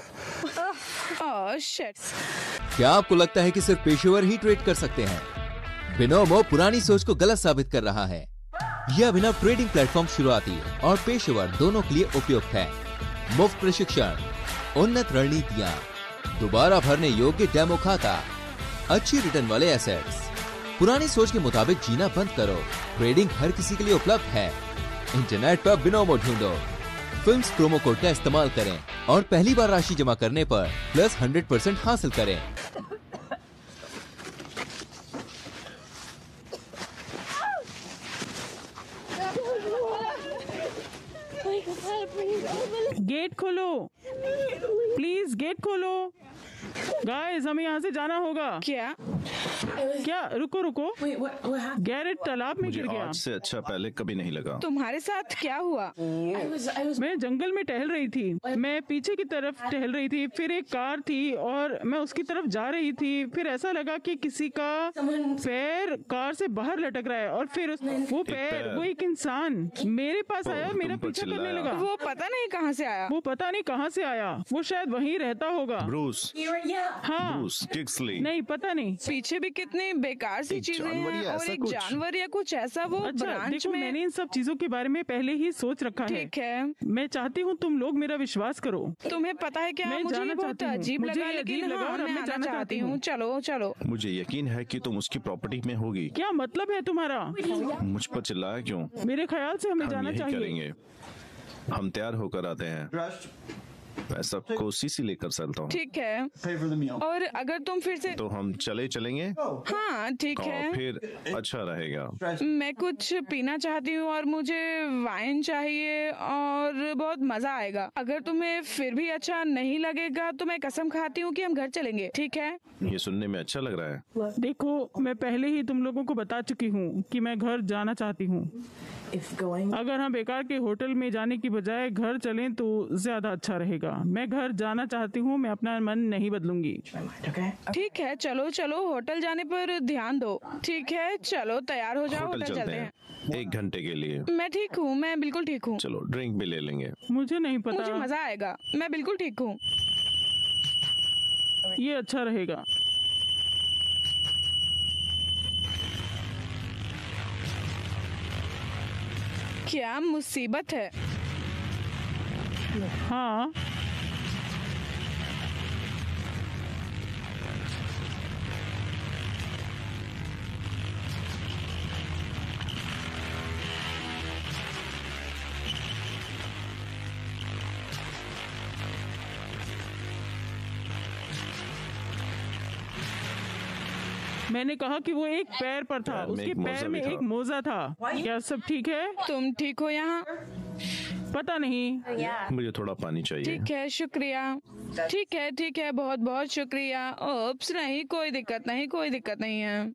Oh shit. क्या आपको लगता है कि सिर्फ पेशेवर ही ट्रेड कर सकते हैं? बिनोमो पुरानी सोच को गलत साबित कर रहा है। यह अभिनव ट्रेडिंग प्लेटफॉर्म शुरुआती और पेशेवर दोनों के लिए उपयुक्त है। मुफ्त प्रशिक्षण, उन्नत रणनीतियां, दोबारा भरने योग्य डेमो खाता, अच्छी रिटर्न वाले एसेट्स। पुरानी सोच के मुताबिक जीना बंद करो। ट्रेडिंग हर किसी के लिए उपलब्ध है। इंटरनेट पर बिनोमो ढूंढो, फिल्म्स प्रोमो कोड का इस्तेमाल करें और पहली बार राशि जमा करने पर प्लस हंड्रेड परसेंट हासिल करें। गेट खोलो प्लीज, गेट खोलो। गाइस, हमें यहाँ से जाना होगा। क्या? क्या? रुको रुको। गैरेट तालाब में मुझे गिर गया। आज से अच्छा पहले कभी नहीं लगा। तुम्हारे साथ क्या हुआ? मैं जंगल में टहल रही थी। मैं पीछे की तरफ टहल रही थी, फिर एक कार थी और मैं उसकी तरफ जा रही थी। फिर ऐसा लगा कि किसी का पैर कार से बाहर लटक रहा है और फिर उस, वो पैर, पैर। वो एक इंसान मेरे पास आया और मेरा तुम पर पीछा करने चिल्लाया। लगा। वो पता नहीं कहाँ से आया। वो पता नहीं कहाँ से आया। वो शायद वहीं रहता होगा। ब्रूस, हाँ ब्रूस किक्सली। नहीं, पता नहीं। पीछे भी कितनी बेकार सी एक चीजें जानवर हैं या और ऐसा एक कुछ? जानवर या कुछ ऐसा वो अच्छा ब्रांच देखो, में। मैंने इन सब चीजों के बारे में पहले ही सोच रखा है। ठीक है। मैं चाहती हूँ तुम लोग मेरा विश्वास करो। तुम्हें पता है क्या, मैं मुझे जाना ये बहुत चाहती हूँ। अजीब मुझे लगा, ये लेकिन अजीब लगा हाँ, और अब मैं मैं आना जाना चाहती चाहती हूँ। हूँ। चलो चलो। मुझे यकीन है कि तुम उसकी प्रॉपर्टी में होगी। क्या मतलब है तुम्हारा? मुझ पर चिल्लाया क्यों? मेरे ख्याल से हमें हम जाना यही चाहिए। करेंगे। हम तैयार होकर आते हैं। मैं सबको सीसी लेकर चलता हूँ। ठीक है। Pay for the meal. और अगर तुम फिर से तो हम चले चलेंगे हाँ ठीक और है। फिर अच्छा रहेगा। मैं कुछ पीना चाहती हूँ और मुझे वाइन चाहिए और बहुत मजा आएगा। अगर तुम्हें फिर भी अच्छा नहीं लगेगा तो मैं कसम खाती हूँ कि हम घर चलेंगे, ठीक है? ये सुनने में अच्छा लग रहा है। देखो, मैं पहले ही तुम लोगों को बता चुकी हूँ कि मैं घर जाना चाहती हूँ। अगर हम बेकार के होटल में जाने की बजाय घर चलें तो ज्यादा अच्छा रहेगा। मैं घर जाना चाहती हूँ, मैं अपना मन नहीं बदलूंगी। ठीक है, चलो चलो होटल जाने पर ध्यान दो। ठीक है, चलो तैयार हो जाओ, होटल होटल चलते हैं एक घंटे के लिए। मैं ठीक हूँ, मैं बिल्कुल ठीक हूँ। चलो ड्रिंक भी ले लेंगे। मुझे नहीं मुझे पता। मजा आएगा, मैं बिल्कुल ठीक हूँ। ये अच्छा रहेगा। क्या मुसीबत है? हाँ, मैंने कहा कि वो एक पैर पर था, पैर में उसके एक मोजा पैर में भी था। एक मोजा था। क्या सब ठीक है? तुम ठीक हो यहाँ? पता नहीं। मुझे थोड़ा पानी चाहिए। ठीक है, शुक्रिया। ठीक है ठीक है, बहुत बहुत शुक्रिया। ओप्स, नहीं, कोई दिक्कत नहीं, कोई दिक्कत नहीं है।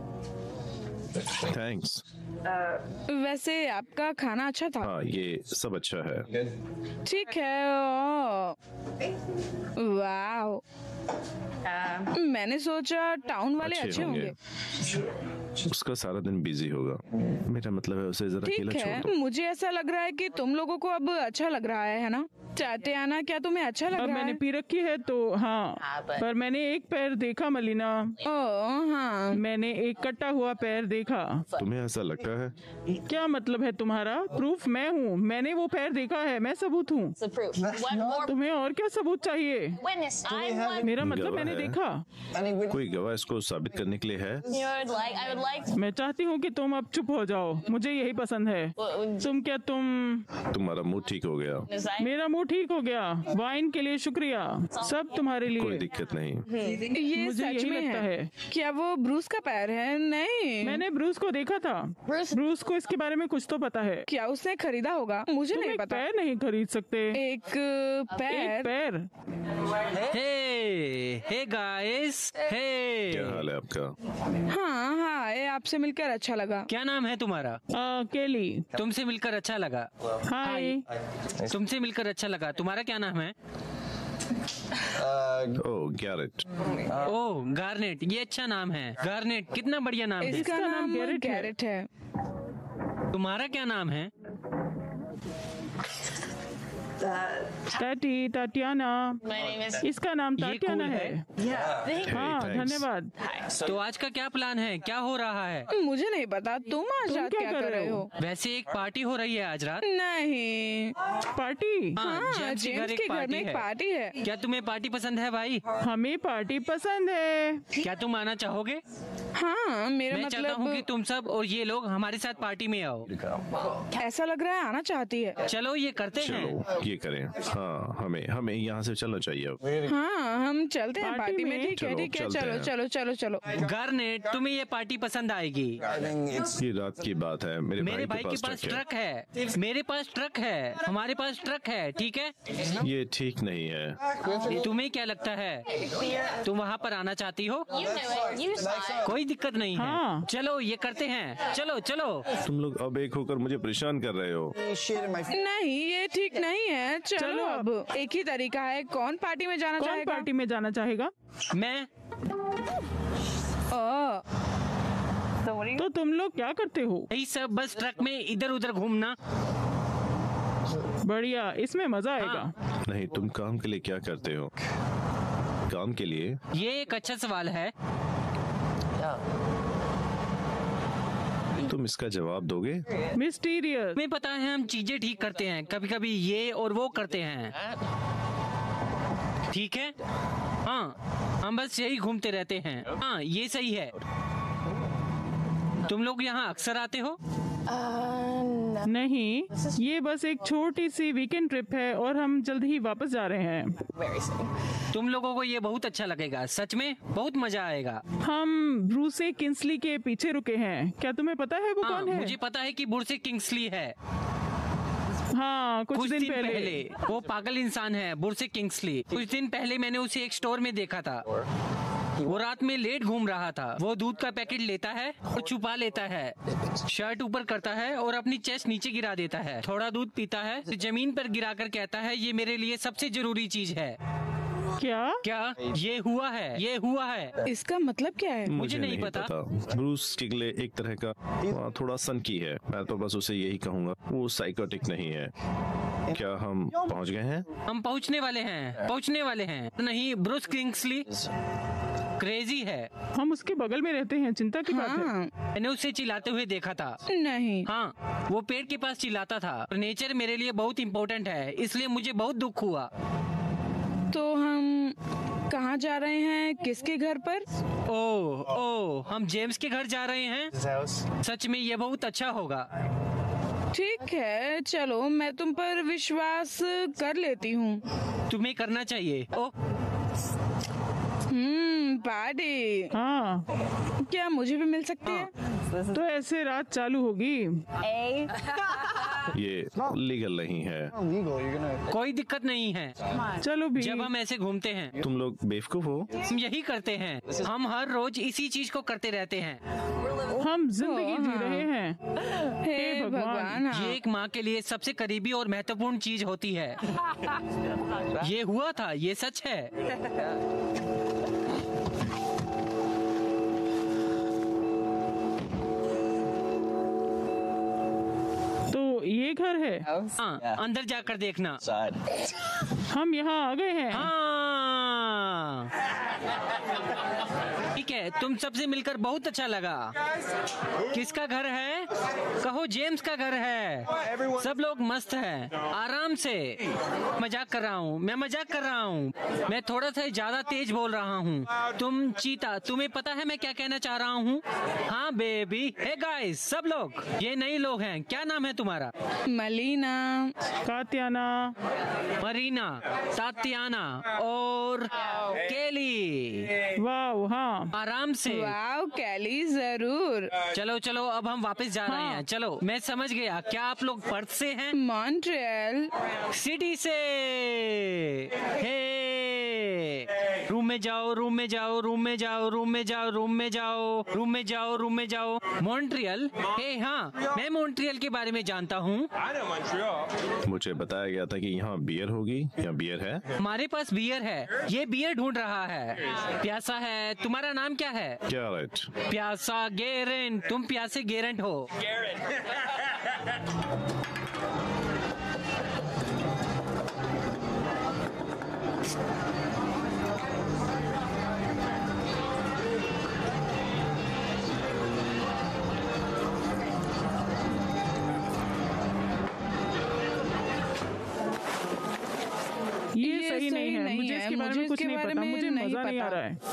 थैंक्स। वैसे आपका खाना अच्छा था? हाँ, ये सब अच्छा है। ठीक है। ओ, वाह, मैंने सोचा टाउन वाले अच्छे होंगे। उसका सारा दिन बिजी होगा। मेरा मतलब है उसे जरा अकेला ठीक छोड़ है, दो। मुझे ऐसा लग रहा है कि तुम लोगों को अब अच्छा लग रहा है है ना? टाटियाना, क्या तुम्हें अच्छा लग अब रहा मैंने है? पी रखी है तो हाँ, पर मैंने एक पैर देखा मलिना। ओह हाँ, मैंने एक कटा हुआ पैर देखा। तुम्हें ऐसा लगता है? क्या मतलब है तुम्हारा? प्रूफ मैं हूँ, मैंने वो पैर देखा है, मैं सबूत हूँ। The proof. What more तुम्हें और क्या सबूत चाहिए? witness? I want. मेरा मतलब गवाह मैंने है। देखा। कोई गवाह इसको साबित करने के लिए है? You would like. I would like. मैं चाहती हूँ कि तुम अब चुप हो जाओ, मुझे यही पसंद है। तुम क्या तुम तुम्हारा मुंह ठीक हो गया? Is that? मेरा मुंह ठीक हो गया। वाइन के लिए शुक्रिया, सब तुम्हारे कोई लिए। दिक्कत नहीं। ये मुझे सच यही में लगता है। है। क्या वो ब्रूस का पैर है? नहीं, मैंने ब्रूस को देखा था। Bruce. ब्रूस को इसके बारे में कुछ तो पता है। क्या उसने खरीदा होगा? मुझे तुम नहीं एक पता। पैर नहीं खरीद सकते। एक एक पैर? पैर। हे हे गाइस, हे क्या हाल है आपका? हाँ हाँ, ये आपसे मिलकर अच्छा लगा। क्या नाम है तुम्हारा? आ, केली। तुमसे मिलकर अच्छा लगा। हाय। तुमसे मिलकर अच्छा लगा। तुम्हारा क्या नाम है? Oh, Garrett. Oh, Garnet. ये अच्छा नाम है। गार्नेट कितना बढ़िया नाम है। इसका नाम नाम गैरेट है। गैरेट है। तुम्हारा क्या नाम है? टाटी, टाटियाना। My name is. इसका नाम ये टाटियाना cool है। Yeah. हाँ, Thanks. धन्यवाद। तो आज का क्या प्लान है? क्या हो रहा है? मुझे नहीं पता, तुम आज तुम रात क्या क्या कर रहे हो? वैसे एक पार्टी हो रही है आज रात। नहीं, पार्टी? हाँ, हाँ, जेम्स के घर जेम्स एक के घर पार्टी में एक है। पार्टी है। क्या तुम्हें पार्टी पसंद है भाई? हमें पार्टी पसंद है। क्या तुम आना चाहोगे? हाँ, मेरा मैं चाहता हूँ कि मतलब तुम सब और ये लोग हमारे साथ पार्टी में आओ। ऐसा लग रहा है आना चाहती है। चलो ये करते हैं। चलो ये करें। हाँ, हमें हमें यहाँ से चलना चाहिए अब। हाँ, हम चलते हैं पार्टी पार्टी में। में? ठीक है चलो, ठीक है, चलते चलो हैं। चलो चलो चलो। गार्नेट, तुम्हें ये पार्टी पसंद आएगी। ये रात की बात है। मेरे मेरे भाई भाई के पास ट्रक है। मेरे पास ट्रक है। हमारे पास ट्रक है। ठीक है। है। ये ठीक नहीं है। तुम्हें क्या लगता है? तुम वहाँ पर आना चाहती हो? You knew it. You saw it. कोई दिक्कत नहीं है। हाँ। चलो ये करते हैं। चलो चलो। तुम लोग अब एक होकर मुझे परेशान कर रहे हो। नहीं, ये ठीक नहीं है। चलो चलो अब एक ही तरीका है। कौन पार्टी में जाना कौन चाहेगा? पार्टी में जाना चाहेगा? मैं ओह, तो तुम लोग क्या करते हो? यही सब, बस ट्रक में इधर उधर घूमना। बढ़िया, इसमें मजा आएगा। नहीं, तुम काम के लिए क्या करते हो? काम के लिए? ये एक अच्छा सवाल है। तुम इसका जवाब दोगे? मिस्टीरियस। तुम्हें पता है हम चीजें ठीक करते हैं, कभी कभी ये और वो करते हैं। ठीक है। हाँ, हम बस यही घूमते रहते हैं। हाँ, ये सही है। तुम लोग यहाँ अक्सर आते हो? नहीं, ये बस एक छोटी सी वीकेंड ट्रिप है और हम जल्द ही वापस जा रहे हैं। Very soon. तुम लोगों को ये बहुत अच्छा लगेगा। सच में बहुत मजा आएगा। हम ब्रूसे किंसली के पीछे रुके हैं। क्या तुम्हें पता है वो हाँ, कौन है? मुझे पता है कि बुरसे किंग्सली है। हाँ, कुछ, कुछ दिन, दिन पहले, पहले वो पागल इंसान है, बुरसे किंग्सली। कुछ दिन पहले मैंने उसे एक स्टोर में देखा था। वो रात में लेट घूम रहा था। वो दूध का पैकेट लेता है और छुपा लेता है, शर्ट ऊपर करता है और अपनी चेस्ट नीचे गिरा देता है। थोड़ा दूध पीता है, फिर जमीन पर गिराकर कहता है, ये मेरे लिए सबसे जरूरी चीज है। क्या? क्या ये हुआ है? ये हुआ है। इसका मतलब क्या है? मुझे नहीं पता। ब्रूस किगले एक तरह का वहाँ थोड़ा सनकी है। मैं तो बस उसे यही कहूँगा, वो साइकोटिक नहीं है। क्या हम पहुंच गए हैं? हम पहुंचने वाले हैं, पहुंचने वाले हैं। नहीं, ब्रूस किंग्सली क्रेजी है। हम उसके बगल में रहते हैं, चिंता की बात है। हाँ, मैंने उसे चिल्लाते हुए देखा था। नहीं। हाँ, वो पेड़ के पास चिल्लाता था। नेचर मेरे लिए बहुत इम्पोर्टेंट है, इसलिए मुझे बहुत दुख हुआ। तो हम कहाँ जा रहे हैं, किसके घर पर? ओह ओह, हम जेम्स के घर जा रहे हैं। His house. सच में ये बहुत अच्छा होगा। ठीक है, चलो मैं तुम पर विश्वास कर लेती हूँ। तुम्हें करना चाहिए। ओह, हम्म पार्टी हाँ, क्या मुझे भी मिल सकती है? तो ऐसे रात चालू होगी। A. ये लीगल नहीं है। Illegal. You're gonna. कोई दिक्कत नहीं है। चलो भी। जब हम ऐसे घूमते हैं, तुम लोग बेवकूफ हो। हम यही करते हैं। हम हर रोज इसी चीज को करते रहते हैं। हम जिंदगी जी हाँ। रहे हैं। हे हे भगवान। भगवान, हाँ। ये एक माँ के लिए सबसे करीबी और महत्वपूर्ण चीज होती है। ये हुआ था, ये सच है। तो ये घर है। हाँ, अंदर जाकर देखना। Side. हम यहाँ आ गए हैं। हाँ, ठीक है, तुम सबसे मिलकर बहुत अच्छा लगा। किसका घर है? कहो जेम्स का घर है। सब लोग मस्त हैं, आराम से। मजाक कर रहा हूँ, मैं मजाक कर रहा हूँ। मैं थोड़ा सा ज्यादा तेज बोल रहा हूँ। तुम चीता, तुम्हें पता है मैं क्या कहना चाह रहा हूँ? हाँ बेबी। हे गाइस, सब लोग, ये नए लोग हैं। क्या नाम है तुम्हारा? मलीना। कात्याना। मरीना, तात्याना और केली। वाह, हाँ। आराम से। वाह कैली, जरूर। चलो चलो, अब हम वापस जा रहे हाँ। हैं। चलो, मैं समझ गया। क्या आप लोग पर्थ से हैं? मॉन्ट्रियल। सिटी से। हे, रूम में जाओ, रूम में जाओ, रूम में जाओ, रूम में जाओ, रूम में जाओ, रूम में जाओ, रूम में जाओ। मॉन्ट्रियल? हे हाँ, मैं मॉन्ट्रियल के बारे में जानता हूँ। मुझे बताया गया था कि यहाँ बियर होगी। यहाँ बियर है? हमारे पास बियर है। ये बियर ढूंढ रहा है। प्यासा है। तुम्हारा नाम क्या है? क्या राइट? प्यासा गेरेंट। तुम प्यासे गेरेंट हो। ये, ये सही नहीं है। नहीं मुझे है। इसके बारे मुझे में कुछ इसके नहीं बारे पता। में मुझे नहीं मजा नहीं आ पता। रहा है।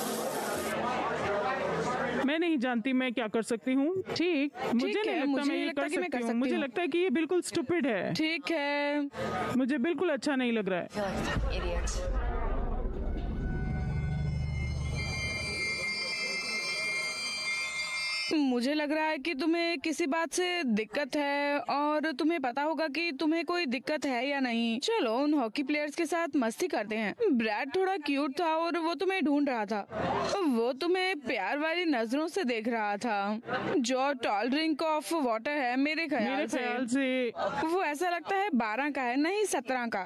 मैं नहीं जानती मैं क्या कर सकती हूँ। ठीक, मुझे है, नहीं लगता मुझे मैं नहीं ये लगता कर कि मैं कर सकती हूँ। सकती मुझे हूँ। लगता है कि ये बिल्कुल स्टूपिड है। ठीक है। मुझे बिल्कुल अच्छा नहीं लग रहा है। feel like an idiot. मुझे लग रहा है कि तुम्हें किसी बात से दिक्कत है और तुम्हें पता होगा कि तुम्हें कोई दिक्कत है या नहीं। चलो उन हॉकी प्लेयर्स के साथ मस्ती करते हैं। ब्रैड थोड़ा क्यूट था और वो तुम्हें ढूंढ रहा था। वो तुम्हें प्यार वाली नजरों से देख रहा था। जो टॉल ड्रिंक ऑफ वाटर है मेरे ख्याल मेरे से ख्याल से वो ऐसा लगता है बारह का है, नहीं सत्रह का।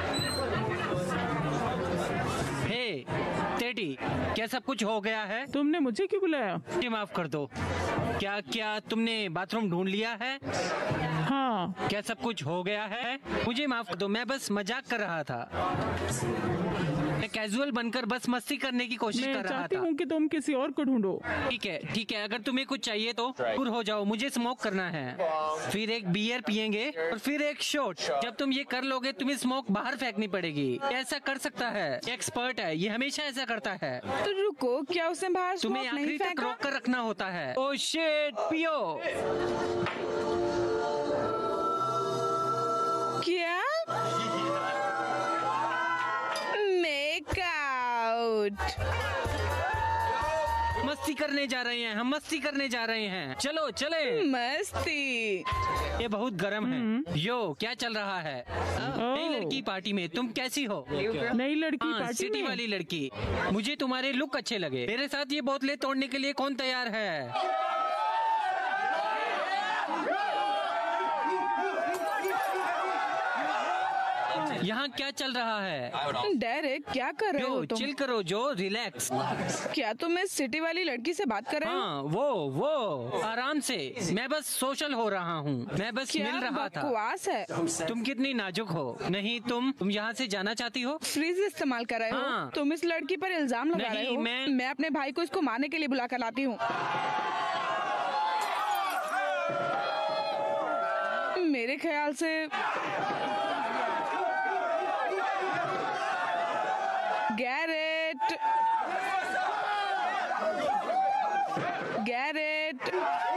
हे टेडी, क्या सब कुछ हो गया है? तुमने मुझे क्यों बुलाया? मुझे माफ कर दो। क्या क्या तुमने बाथरूम ढूंढ लिया है? हाँ, क्या सब कुछ हो गया है? मुझे माफ कर दो, मैं बस मजाक कर रहा था। मैं कैजुअल बनकर बस मस्ती करने की कोशिश मैं कर रहा चाहती था। हूँ कि तुम किसी और को ढूंढो। ठीक है ठीक है, अगर तुम्हें कुछ चाहिए तो दूर हो जाओ। मुझे स्मोक करना है। फिर एक बियर पियेंगे और फिर एक शॉट। जब तुम ये कर लोगे तुम्हें स्मोक बाहर फेंकनी पड़ेगी। ऐसा कर सकता है, एक्सपर्ट है ये, हमेशा ऐसा करता है। तो रुको, क्या उसने बाहर तुम्हें स्मोक नहीं आखिरी तक फेंका? रोक कर रखना होता है। ओ शिट, पियो। क्या? Make out. मस्ती करने जा रहे हैं हम, मस्ती करने जा रहे हैं। चलो चले। मस्ती। ये बहुत गर्म है। यो, क्या चल रहा है? नई लड़की पार्टी में तुम कैसी हो? नई लड़की हाँ, पार्टी सिटी में? वाली लड़की। मुझे तुम्हारे लुक अच्छे लगे। मेरे साथ ये बोतलें तोड़ने के लिए कौन तैयार है? यहाँ क्या चल रहा है? डेरेक, क्या कर रहे हो जो तुम? चिल करो, जो रिलैक्स। क्या तुम इस सिटी वाली लड़की से बात कर रहे हो? हाँ, वो वो आराम से। मैं बस सोशल हो रहा हूँ, मैं बस क्या मिल रहा था। बकवास है। तुम कितनी नाजुक हो। नहीं, तुम तुम यहाँ से जाना चाहती हो? फ्रीज इस्तेमाल कर रहे हो? हाँ। तुम इस लड़की पर इल्जाम लगा नहीं, रहे हो? मैं- मैं अपने भाई को इसको मारने के लिए बुला कर लाती हूँ। मेरे ख्याल से गैरेट गैरेट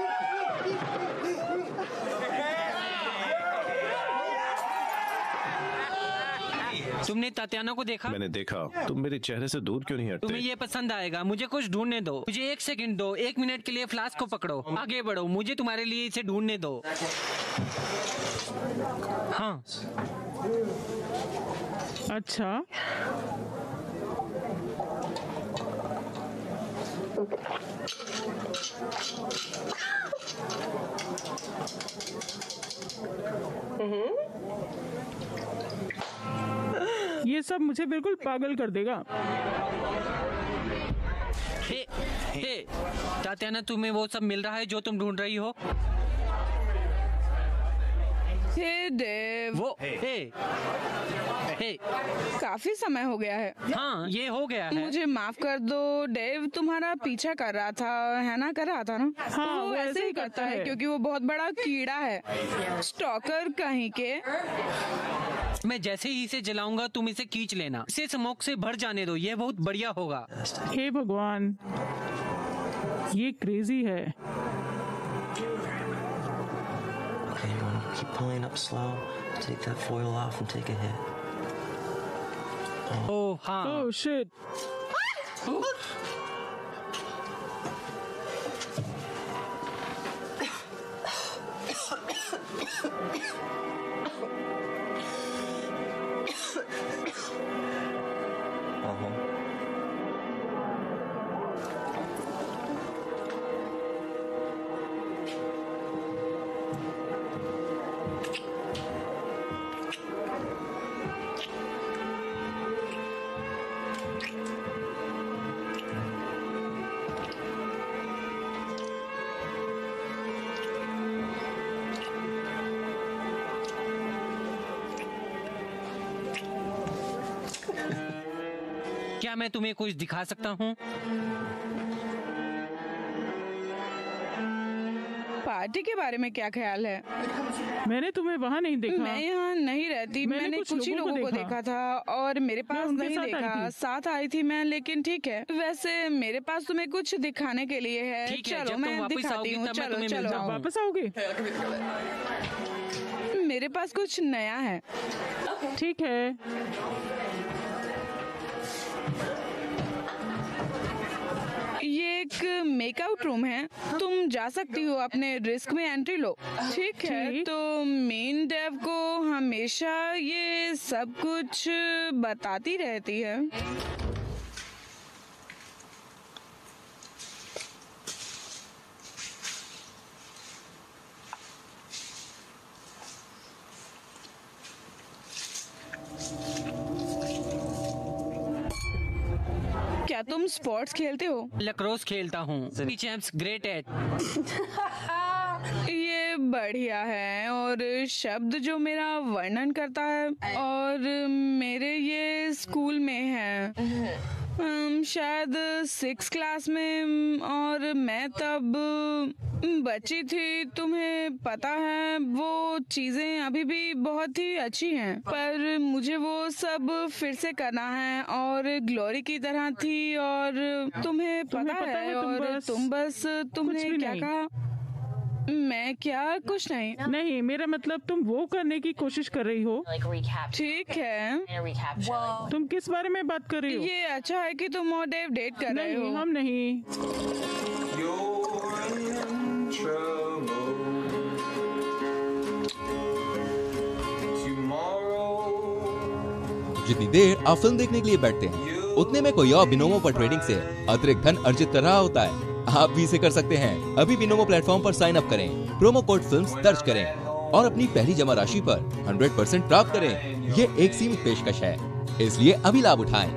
तुमने तात्याना को देखा? मैंने देखा। तुम मेरे चेहरे से दूर क्यों नहीं तुम्हें हटते? ये पसंद आएगा। मुझे कुछ ढूंढने दो। मुझे एक सेकंड दो। एक मिनट के लिए फ्लास्क को पकड़ो। आगे बढ़ो। मुझे तुम्हारे लिए इसे ढूंढने दो। हाँ, अच्छा, ये सब मुझे बिल्कुल पागल कर देगा। हे, हे, तात्याना, तुम्हें वो सब मिल रहा है जो तुम ढूंढ रही हो? हे देव, वो, हे, हे, काफी समय हो गया है। हाँ, ये हो गया है। मुझे माफ कर दो डेव, तुम्हारा पीछा कर रहा था, है ना? कर रहा था ना? हाँ, वो ऐसे ही करता है क्योंकि वो बहुत बड़ा कीड़ा है। स्टॉकर कहीं के। मैं जैसे ही इसे जलाऊंगा तुम इसे खींच लेना। इसे स्मोक से भर जाने दो, ये बहुत बढ़िया होगा। हे भगवान, ये क्रेजी है। Okay, you want to keep pulling up slow. Take that foil off and take a hit. ओह हाँ, ओह शिट, Uh-huh. क्या मैं तुम्हें कुछ दिखा सकता हूँ? पार्टी के बारे में क्या ख्याल है? मैंने तुम्हें वहाँ नहीं देखा। मैं यहाँ नहीं रहती। मैंने मैंने कुछ कुछ ही लोगों लोगों को को देखा। देखा था और मेरे पास उनके नहीं साथ आई देखा। थी। साथ आई थी मैं, लेकिन ठीक है। वैसे मेरे पास तुम्हें कुछ दिखाने के लिए है। ठीक है, चलो जब तुम मैं वापस दिखाती आओगी हूँ। तब मैं चलो तुम्हें मिल चलो जाऊंगा। वापस आओगे? मेरे पास कुछ नया है। ठीक है। ये एक मेकआउट रूम है। तुम जा सकती हो, अपने रिस्क में एंट्री लो। ठीक है। ठीक। तो मेन डेव को हमेशा ये सब कुछ बताती रहती है। क्या तुम स्पोर्ट्स खेलते हो? लक्रोस खेलता हूँ। Champs great eight. ये बढ़िया है। और शब्द जो मेरा वर्णन करता है, और मेरे ये स्कूल में है। अम, शायद सिक्स क्लास में, और मैं तब बच्ची थी। तुम्हें पता है वो चीजें अभी भी बहुत ही अच्छी हैं, पर मुझे वो सब फिर से करना है। और ग्लोरी की तरह थी। और तुम्हें पता, तुम्हें पता है, है, तुम और बस- तुम बस तुमने भी क्या नहीं। कहा? मैं क्या? कुछ नहीं। नहीं, मेरा मतलब तुम वो करने की कोशिश कर रही हो। Like recapture. ठीक है। A recapture. Whoa. तुम किस बारे में बात कर रही हो? ये अच्छा है कि तुम और डेव डेट कर रहे नहीं, हो। हम नहीं। जितनी देर आप फिल्म देखने के लिए बैठते हैं उतने में कोई और बिनोमो पर ट्रेडिंग से अतिरिक्त धन अर्जित कर रहा होता है। आप भी इसे कर सकते हैं। अभी बिनोमो प्लेटफॉर्म पर साइन अप करें, प्रोमो कोड फिल्म्स दर्ज करें और अपनी पहली जमा राशि पर हंड्रेड परसेंट प्राप्त करें। ये एक सीमित पेशकश है, इसलिए अभी लाभ उठाएं।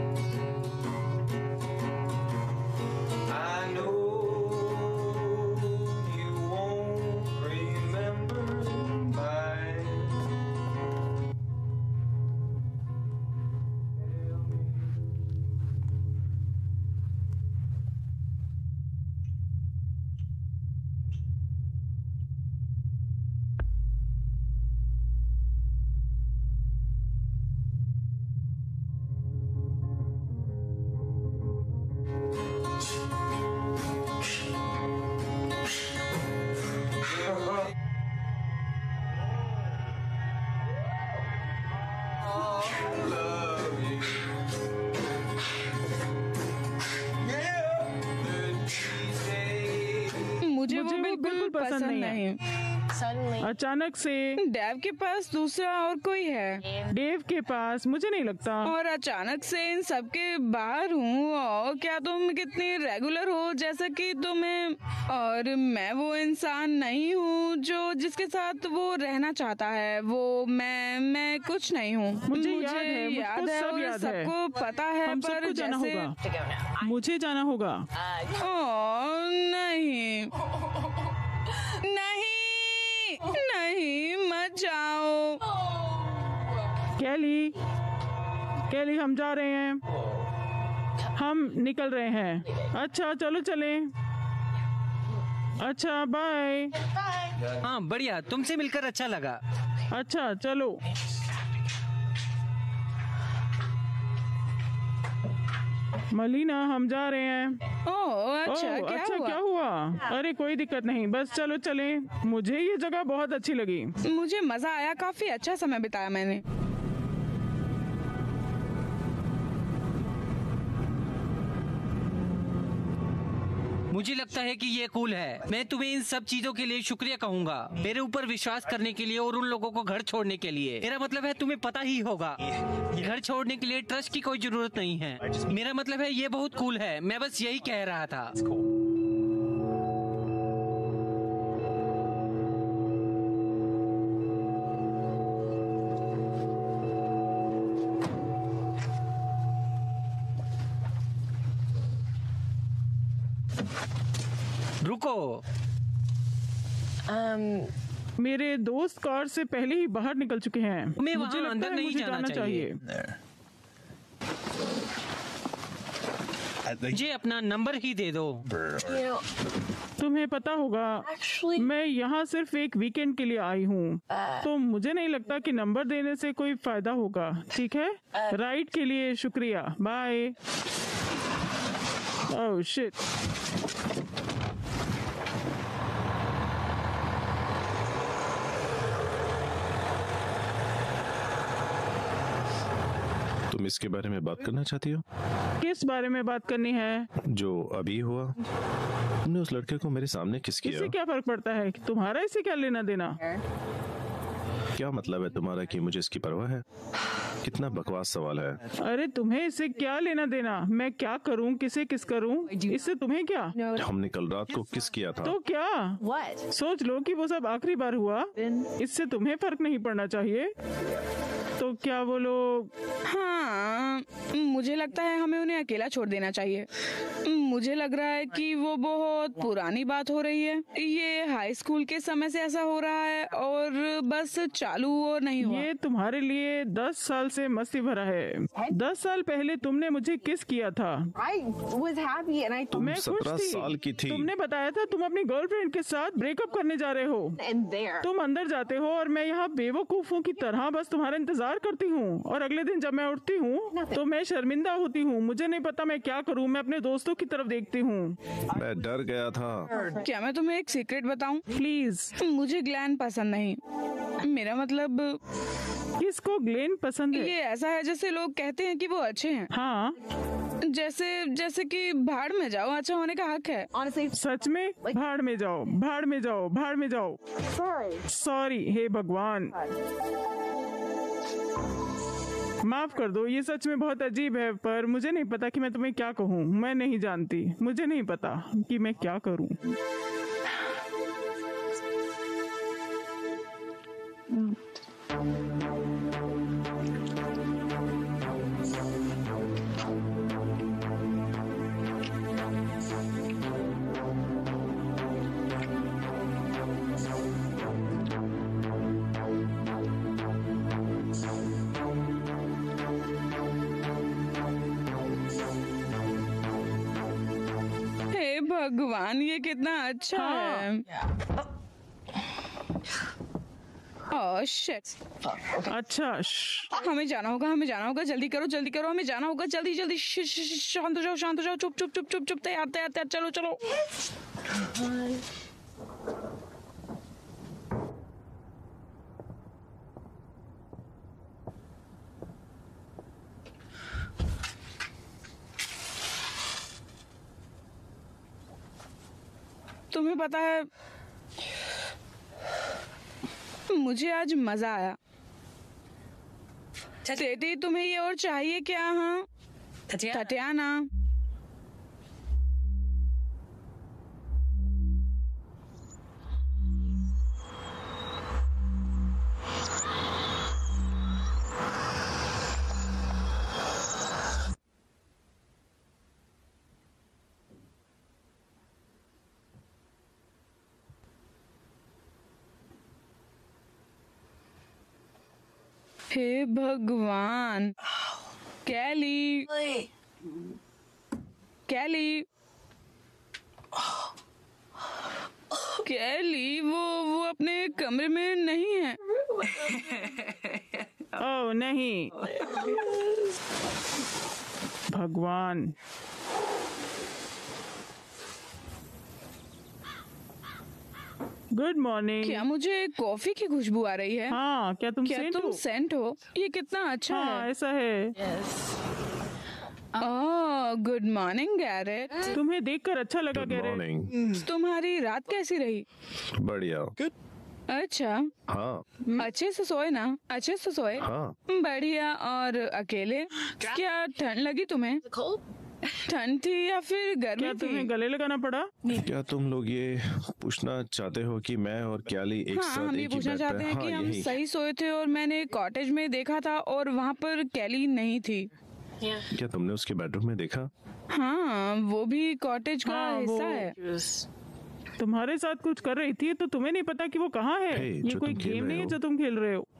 मुझे वो बिल्कुल पसंद नहीं। Suddenly, अचानक से डेव के पास दूसरा और कोई है डेव के पास मुझे नहीं लगता। और अचानक से इन सब के बाहर हूँ। और क्या तुम कितनी रेगुलर हो जैसा कि तुम्हें, और मैं वो इंसान नहीं हूँ जो जिसके साथ वो रहना चाहता है। वो मैं मैं कुछ नहीं हूँ। मुझे याद है, मुझको सब और याद है। सबको पता है, हम पर सबको जाना जैसे होगा, to go now. मुझे जाना होगा। ओ नहीं नहीं नहीं, मत जाओ। कैली, कैली हम जा रहे हैं, हम निकल रहे हैं। अच्छा चलो चलें। अच्छा बाय। हाँ बढ़िया, तुमसे मिलकर अच्छा लगा। अच्छा चलो। मलीना हम जा रहे हैं। ओह अच्छा, ओह, क्या अच्छा हुआ? क्या हुआ? अरे कोई दिक्कत नहीं, बस चलो चलें। मुझे ये जगह बहुत अच्छी लगी। मुझे मजा आया, काफी अच्छा समय बिताया मैंने। मुझे लगता है कि ये कूल है। मैं तुम्हें इन सब चीजों के लिए शुक्रिया कहूंगा, मेरे ऊपर विश्वास करने के लिए और उन लोगों को घर छोड़ने के लिए। मेरा मतलब है तुम्हें पता ही होगा, घर छोड़ने के लिए ट्रस्ट की कोई जरूरत नहीं है। मेरा मतलब है ये बहुत कूल है, मैं बस यही कह रहा था। रुको, Um, मेरे दोस्त कार से पहले ही बाहर निकल चुके हैं। तुम्हें मुझे वहाँ लगता अंदर है नहीं मुझे जाना चाहिए। मुझे अपना नंबर ही दे दो। you know, तुम्हें पता होगा, actually, मैं यहाँ सिर्फ एक वीकेंड के लिए आई हूँ, तो मुझे नहीं लगता कि नंबर देने से कोई फायदा होगा। ठीक है, राइड के लिए शुक्रिया, बाय। Oh shit. तुम इसके बारे में बात करना चाहती हो? किस बारे में बात करनी है? जो अभी हुआ, तुमने उस लड़के को मेरे सामने किस किया? इससे क्या फर्क पड़ता है? तुम्हारा इसे क्या लेना देना? क्या मतलब है तुम्हारा कि मुझे इसकी परवाह है? कितना बकवास सवाल है। अरे तुम्हें इससे क्या लेना देना? मैं क्या करूं, किसे किस करूं, इससे तुम्हें क्या? हमने कल रात को किस किया था? तो क्या? what? सोच लो कि वो सब आखिरी बार हुआ, इससे तुम्हें फर्क नहीं पड़ना चाहिए। तो क्या वो लोग? हाँ, मुझे लगता है हमें उन्हें अकेला छोड़ देना चाहिए। मुझे लग रहा है कि वो बहुत पुरानी बात हो रही है। ये हाई स्कूल के समय से ऐसा हो रहा है और बस चालू और नहीं हुआ। ये तुम्हारे लिए दस साल से मस्ती भरा है। दस साल पहले तुमने मुझे किस किया था? I was happy and I तुम मैं खुश सत्रह थी। साल की थी। तुमने बताया था तुम अपनी गर्लफ्रेंड के साथ ब्रेकअप करने जा रहे हो। and there. तुम अंदर जाते हो और मैं यहाँ बेवकूफों की तरह बस तुम्हारा इंतजार करती हूँ, और अगले दिन जब मैं उठती हूँ तो मैं शर्मिंदा होती हूँ। मुझे नहीं पता मैं क्या करूँ। मैं अपने दोस्तों की तरफ देखती हूँ। मैं डर गया था। क्या मैं तुम्हें एक सीक्रेट बताऊं? प्लीज। मुझे ग्लैन पसंद नहीं। मेरा मतलब किसको ग्लेन पसंद है? ये ऐसा है जैसे लोग कहते हैं कि वो अच्छे हैं, हाँ, जैसे जैसे कि भाड़ में जाओ, अच्छा होने का हक है। Honestly, सच में? भाड़ में जाओ, भाड़ में जाओ, भाड़ में जाओ। sorry. सॉरी, हे भगवान, माफ कर दो। ये सच में बहुत अजीब है, पर मुझे नहीं पता कि मैं तुम्हें क्या कहूँ। मैं नहीं जानती, मुझे नहीं पता कि मैं क्या करूँ। भगवान, ये कितना अच्छा हाँ। है। ओह शिट, अच्छा श्श। हमें जाना होगा, हमें जाना होगा, जल्दी करो जल्दी करो, हमें जाना होगा, जल्दी जल्दी। श- श- श- शांत हो जाओ, शांत हो जाओ, चुप चुप चुप चुप चुप, तैयार तैयार तैयार, चलो चलो। तुम्हें पता है, मुझे आज मजा आया। बेटी, तुम्हें ये और चाहिए क्या? हाँ टटियाना, हे भगवान। कैली, कैली, कैली, वो वो अपने कमरे में नहीं है। ओह नहीं, भगवान। Good morning. क्या मुझे कॉफी की खुशबू आ रही है? हाँ, क्या तुम क्या सेंट तुम हो? सेंट हो? ये कितना अच्छा हाँ, है। ऐसा है। Oh good morning Garrett. तुम्हें देखकर अच्छा लगा गुड गैरेट। मॉर्निंग। तुम्हारी रात कैसी रही? बढ़िया। अच्छा, हाँ अच्छे से सोए ना? अच्छे से सोए? हाँ। बढ़िया। और अकेले? क्या ठंड लगी तुम्हें? ठंड थी या फिर क्या गर्मी तुम्हें थी? गले लगाना पड़ा? क्या तुम लोग ये पूछना चाहते हो कि मैं और क्याली एक हाँ, साथ हम ये एक ही पूछना बेड चाहते पे? हैं हाँ कि हम यही। सही सोए थे और मैंने कॉटेज में देखा था और वहाँ पर कैली नहीं थी। क्या तुमने उसके बेडरूम में देखा? हाँ, वो भी कॉटेज का हाँ, हिस्सा वो- है। तुम्हारे साथ कुछ कर रही थी तो तुम्हें नहीं पता कि वो कहाँ है? हे, ये जो कोई तुम खेल गेम रहे नहीं है हो। जो तुम खेल रहे हो।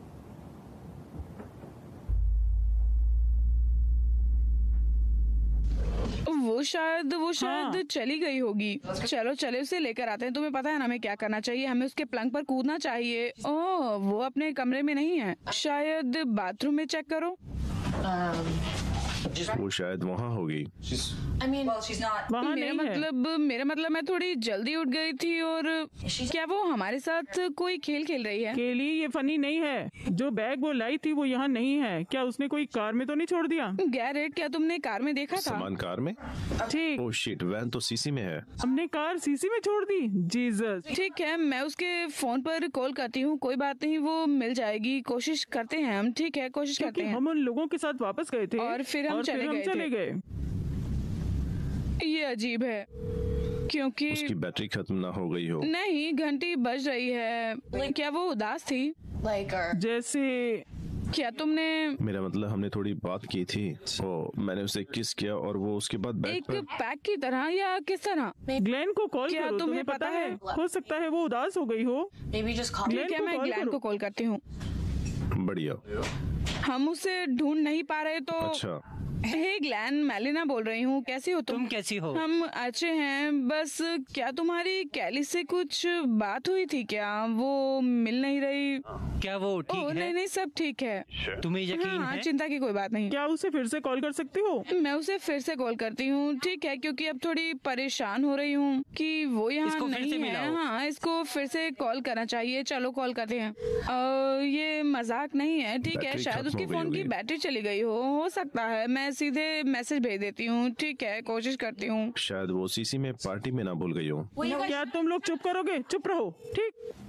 वो शायद वो शायद हाँ। चली गई होगी। चलो चले उसे लेकर आते हैं। तुम्हें पता है ना हमें क्या करना चाहिए? हमें उसके पलंग पर कूदना चाहिए। ओह, वो अपने कमरे में नहीं है। शायद बाथरूम में चेक करो। वो शायद वहाँ होगी। I mean, वहाँ मेरा नहीं है। मतलब मेरा मतलब मैं थोड़ी जल्दी उठ गई थी। और क्या वो हमारे साथ कोई खेल खेल रही है? केली, ये फनी नहीं है। जो बैग वो लाई थी वो यहाँ नहीं है। क्या उसने कोई कार में तो नहीं छोड़ दिया? गैरेट, क्या तुमने कार में देखा था? सामान कार में? ठीक, ओह शिट, वैन तो सीसी में है। हमने कार सीसी में छोड़ दी। जीसस। ठीक है, मैं उसके फोन पर कॉल करती हूँ। कोई बात नहीं, वो मिल जाएगी। कोशिश करते हैं हम। ठीक है, कोशिश करते क्योंकि हैं। हम उन लोगों के साथ वापस गए थे और फिर हम और चले फिर हम गए चले थे। गए। ये अजीब है क्योंकि उसकी बैटरी खत्म ना हो गई हो। नहीं, घंटी बज रही है। क्या वो उदास थी? like, or जैसे क्या तुमने मेरा मतलब हमने थोड़ी बात की थी। ओ, मैंने उसे किस किया और वो उसके बाद बैग एक पर। पैक की तरह या किस तरह? ग्लेन को कॉल क्या करो। तुम्हें तुम्हें पता पता है, है? हो सकता है वो उदास हो गई हो। maybe just call. ठीक है, को मैं कॉल ग्लैन करो। को कॉल करती हूँ। बढ़िया। हम उसे ढूंढ नहीं पा रहे तो। अच्छा, हे ग्लैन, मैलिना बोल रही हूँ। कैसी हो तुम? तुम कैसी हो? हम अच्छे हैं। बस क्या तुम्हारी कैली से कुछ बात हुई थी क्या? वो मिल नहीं रही। क्या वो ओह ठीक नहीं है? नहीं, सब ठीक है। तुम्हें यकीन हाँ, है? चिंता की कोई बात नहीं। क्या उसे फिर से कॉल कर सकती हो? मैं उसे फिर से कॉल करती हूँ। ठीक है, क्योंकि अब थोड़ी परेशान हो रही हूँ कि वो यहाँ इसको फिर नहीं से है। मिलाओ। हाँ, इसको फिर से कॉल करना चाहिए। चलो कॉल करते हैं। अ, ये मजाक नहीं है। ठीक है, बैटरी शायद खत्म उसके हो गई फोन की होगी। बैटरी चली गई हो हो सकता है। मैं सीधे मैसेज भेज देती हूँ। ठीक है, कोशिश करती हूँ। शायद वो सीसी में पार्टी में ना भूल गई हो। Will you guys क्या तुम लोग चुप करोगे? चुप रहो। ठीक।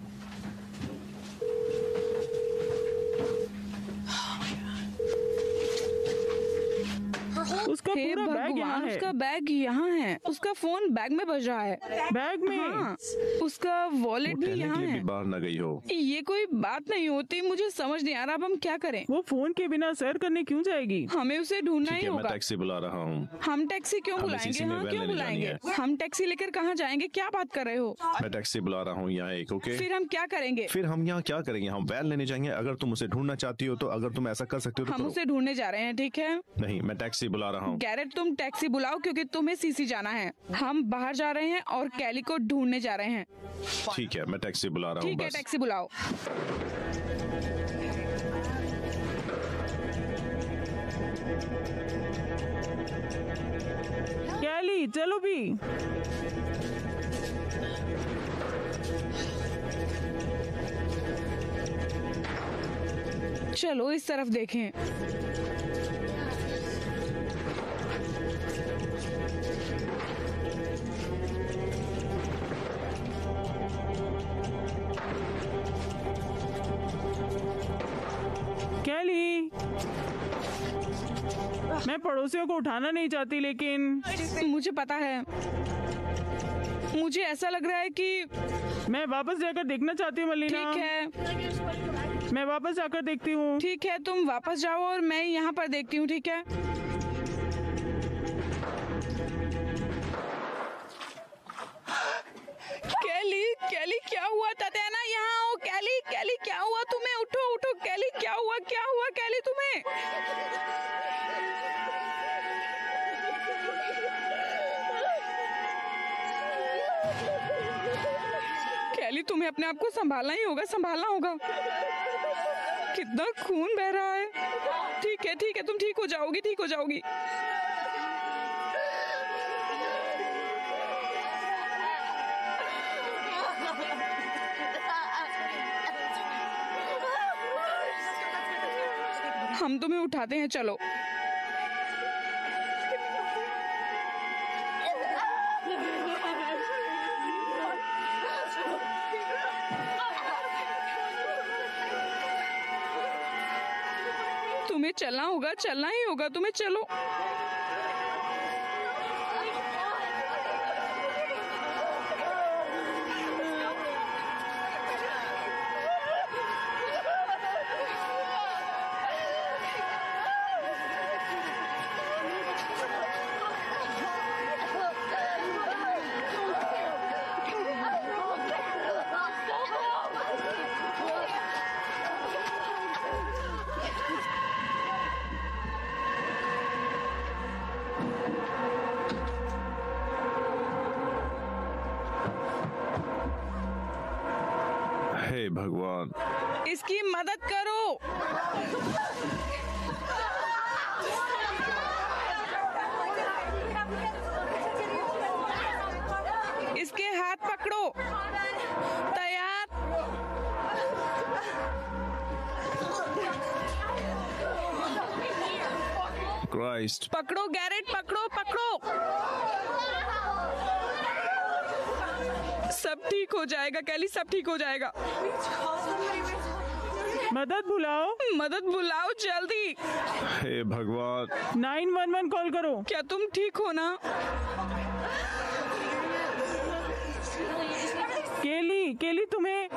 उसका हे पूरा बैग यहाँ भगवान, है। उसका बैग यहाँ है। उसका फोन बैग में बज रहा है। बैग में। हाँ, उसका वॉलेट वो भी टहलने यहाँ के लिए है। भी बाहर ना गई हो। ये कोई बात नहीं होती। मुझे समझ नहीं आ रहा अब हम क्या करें। वो फोन के बिना सैर करने क्यों जाएगी? हमें उसे ढूंढना ठीक ही है, मैं होगा। टैक्सी बुला रहा हूँ। हम टैक्सी क्यों हमें बुलाएंगे? सीसी में हाँ, वैन क्यों लेने जानी बुलाएंगे? हम टैक्सी लेकर कहाँ जाएंगे? क्या बात कर रहे हो? मैं टैक्सी बुला रहा हूँ यहाँ एक। ओके, फिर हम क्या करेंगे? फिर हम यहाँ क्या करेंगे? हम वैन लेने जाएंगे। अगर तुम उसे ढूंढना चाहती हो तो, अगर तुम ऐसा कर सकते हो तो हम करो। उसे ढूंढने जा रहे हैं। ठीक है नहीं, मैं टैक्सी बुला रहा हूँ। गैरेट, तुम टैक्सी टैक्सी बुलाओ क्योंकि तुम्हें सीसी जाना है। हम बाहर जा रहे हैं और कैली को ढूंढने जा रहे हैं। ठीक है, मैं टैक्सी बुला रहा हूँ ठीक है, बस। टैक्सी बुलाओ। कैली चलो भी। चलो इस तरफ देखें। कैली, मैं पड़ोसियों को उठाना नहीं चाहती, लेकिन मुझे पता है, मुझे ऐसा लग रहा है कि मैं वापस जाकर देखना चाहती हूँ मलिना। ठीक है, मैं वापस जाकर देखती हूँ। ठीक है, तुम वापस जाओ और मैं यहाँ पर देखती हूँ। ठीक है। कैली, कैली क्या हुआ? ततियाना यहाँ आओ। कैली, कैली क्या हुआ तुम्हें? उठो उठो कैली, क्या हुआ? क्या हुआ कैली तुम्हें? कैली तुम्हें अपने आप को संभालना ही होगा, संभालना होगा। कितना खून बह रहा है। ठीक है, ठीक है, तुम ठीक हो जाओगी, ठीक हो जाओगी। हम तुम्हें उठाते हैं, चलो। तुम्हें चलना होगा, चलना ही होगा तुम्हें, चलो। हे भगवान, इसकी मदद करो। इसके हाथ पकड़ो। तैयार। क्राइस्ट। पकड़ो गैरेट, पकड़ो पकड़ो। सब ठीक हो जाएगा कैली, सब ठीक हो जाएगा। मदद बुलाओ, मदद बुलाओ जल्दी। हे भगवान, नाइन वन वन कॉल करो। क्या तुम ठीक हो ना? केली, केली तुम्हें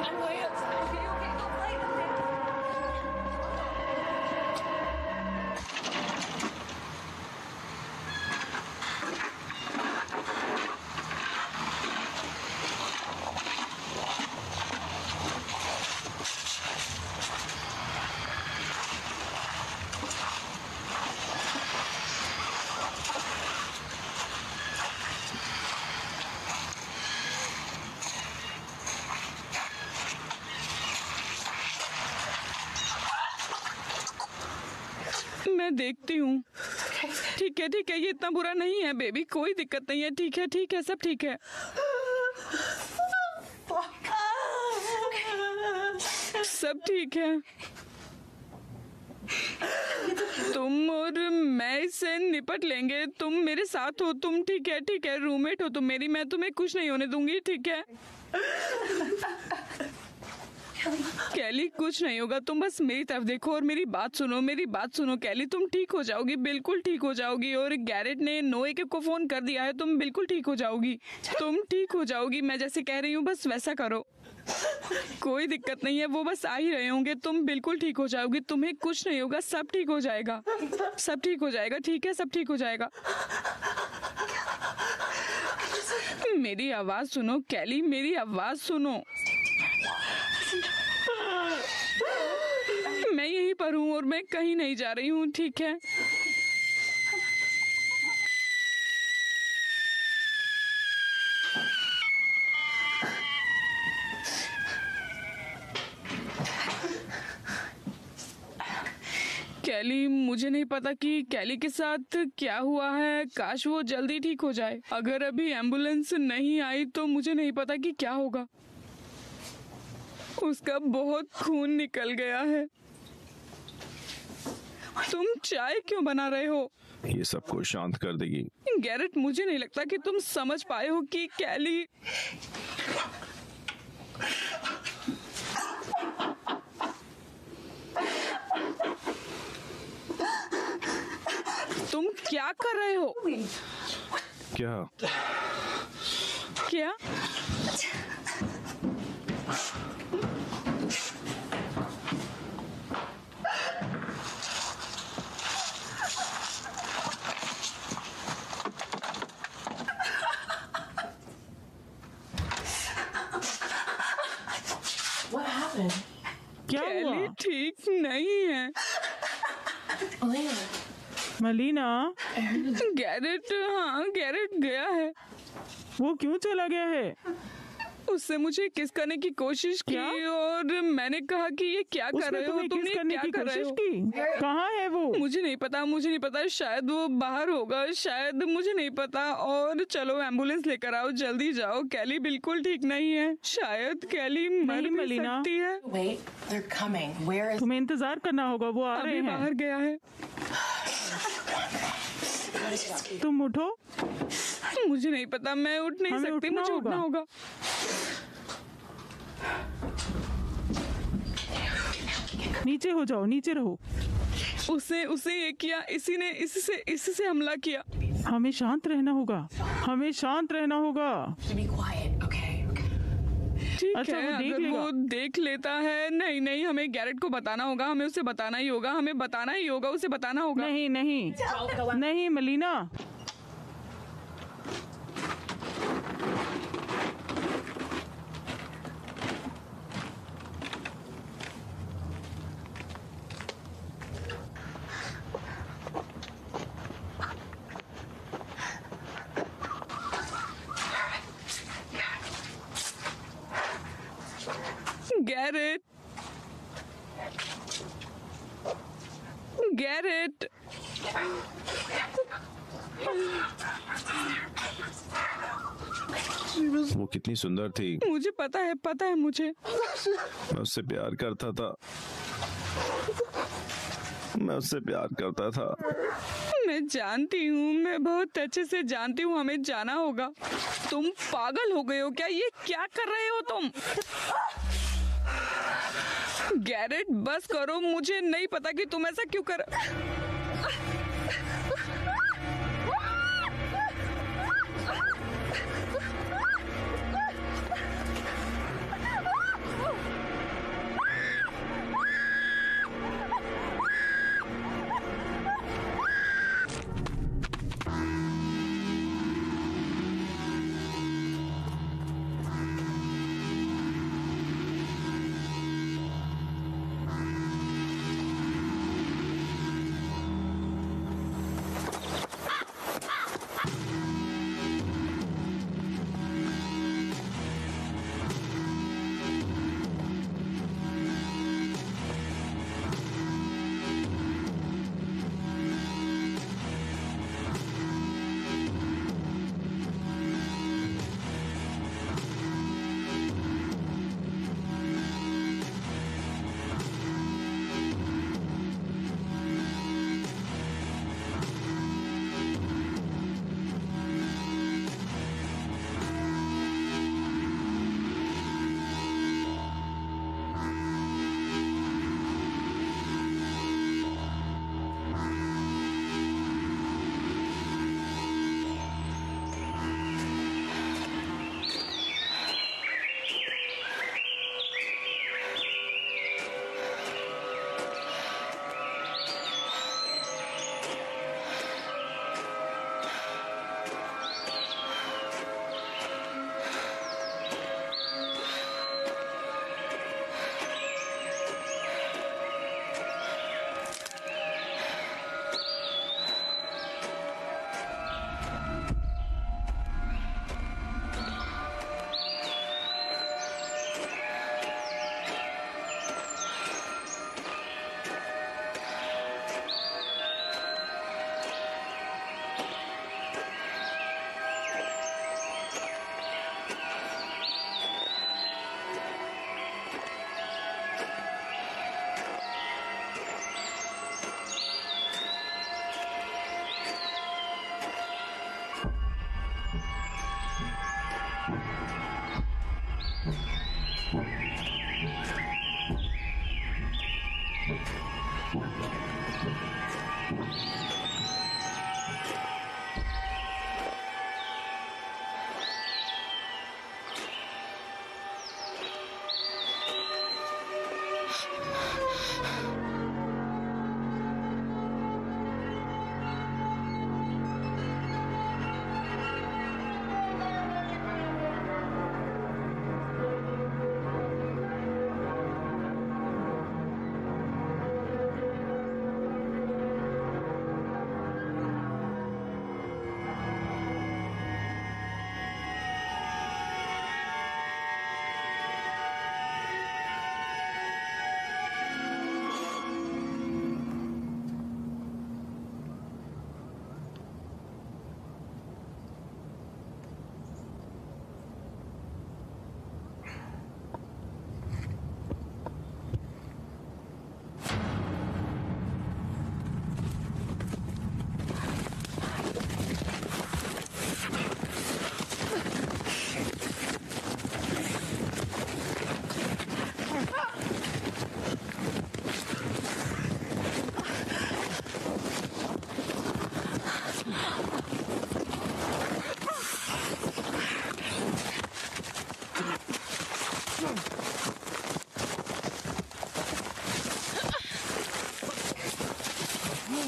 मैं देखती हूँ। ठीक है, ठीक है, ये इतना बुरा नहीं है बेबी, कोई दिक्कत नहीं है। ठीक है, ठीक है, सब ठीक है। सब ठीक है। तुम और मैं इससे निपट लेंगे। तुम मेरे साथ हो, तुम ठीक है, ठीक है, रूममेट हो तुम मेरी, मैं तुम्हें कुछ नहीं होने दूंगी। ठीक है कैली, कुछ नहीं होगा। तुम बस मेरी तरफ देखो और मेरी बात सुनो, मेरी बात सुनो कैली। तुम ठीक हो जाओगी, बिल्कुल ठीक हो जाओगी। और गैरेट ने नोए के को फोन कर दिया है, तुम बिल्कुल ठीक हो जाओगी। तुम ठीक हो जाओगी, मैं जैसे कह रही हूँ बस वैसा करो। कोई दिक्कत नहीं है, वो बस आ ही रहे होंगे। तुम बिल्कुल ठीक हो जाओगी, तुम्हें कुछ नहीं होगा, सब ठीक हो जाएगा, सब ठीक हो जाएगा। ठीक है, सब ठीक हो जाएगा। मेरी आवाज सुनो कैली, मेरी आवाज सुनो। मैं यहीं पर हूँ और मैं कहीं नहीं जा रही हूँ। ठीक है, कैली, मुझे नहीं पता कि कैली के साथ क्या हुआ है। काश वो जल्दी ठीक हो जाए। अगर अभी एम्बुलेंस नहीं आई तो मुझे नहीं पता कि क्या होगा। उसका बहुत खून निकल गया है। तुम चाय क्यों बना रहे हो? ये सबको शांत कर देगी। गैरेट, मुझे नहीं लगता कि तुम समझ पाए हो कि कैली तुम क्या कर रहे हो? क्या? क्या? What happened? क्या हुआ? कैली ठीक नहीं है। Elena. मलीना, गैरेट, हाँ गैरेट गया है। वो क्यों चला गया है? उससे मुझे किस करने की कोशिश की क्या? और मैंने कहा कि ये क्या कर उसने रहे हो तुम्हें तुम, किस ये करने क्या की कर रहे कोशिश हो? की? कहाँ है वो? मुझे नहीं पता, मुझे नहीं पता। शायद वो बाहर होगा, शायद, मुझे नहीं पता। और चलो एम्बुलेंस लेकर आओ, जल्दी जाओ। कैली बिल्कुल ठीक नहीं है। शायद कैली मर नहीं, भी मलीना। सकती है। Wait, they're coming. Where is? तुम्हें इंतजार करना होगा, वो आ रहे अभी हैं। बाहर गया है। तुम उठो। मुझे नहीं पता, मैं उठ नहीं हमें सकती, उठना मुझे होगा। उठना होगा। नीचे हो जाओ, नीचे रहो। उसे उसे ये किया, इसी ने इससे इससे हमला किया। हमें शांत रहना होगा, हमें शांत रहना होगा। To be quiet, okay? ठीक अच्छा, है, वो देख अगर लेगा। वो देख लेता है। नहीं नहीं, हमें गैरेट को बताना होगा, हमें उसे बताना ही होगा, हमें बताना ही होगा, उसे बताना होगा। नहीं नहीं नहीं मलीना, गैरेट, गैरेट, वो कितनी सुंदर थी। मुझे पता है, पता है मुझे। मैं उससे प्यार करता था, मैं उससे प्यार करता था। मैं जानती हूँ, मैं बहुत अच्छे से जानती हूँ। हमें जाना होगा। तुम पागल हो गए हो क्या? ये क्या कर रहे हो तुम? गैरेट, बस करो। मुझे नहीं पता कि तुम ऐसा क्यों कर।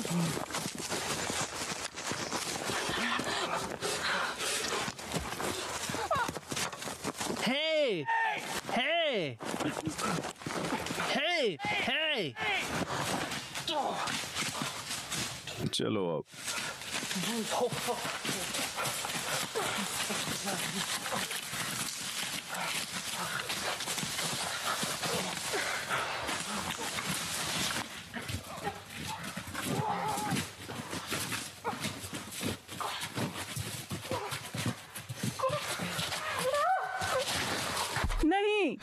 Hey! Hey! Hey! Hey! चलो अब। नहीं।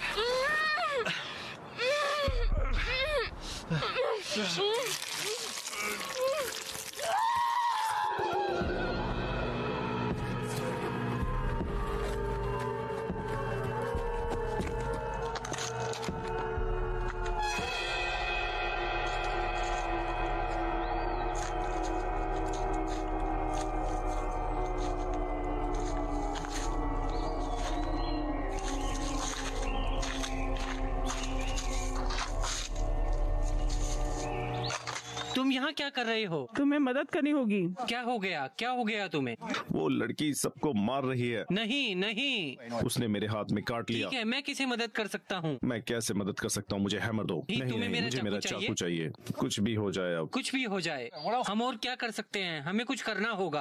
तुम यहाँ क्या कर रहे हो? तुम्हें मदद करनी होगी। क्या हो गया? क्या हो गया तुम्हें? वो लड़की सबको मार रही है। नहीं नहीं, उसने मेरे हाथ में काट लिया। ठीक है, मैं किसे मदद कर सकता हूँ? मैं कैसे मदद कर सकता हूँ? मुझे हैमर दो। नहीं, नहीं तुम्हें नहीं, मेरा मुझे मेरा चाकू चाकू चाहिए। कुछ भी हो जाए अब। कुछ भी हो जाए, हम और क्या कर सकते हैं? हमें कुछ करना होगा।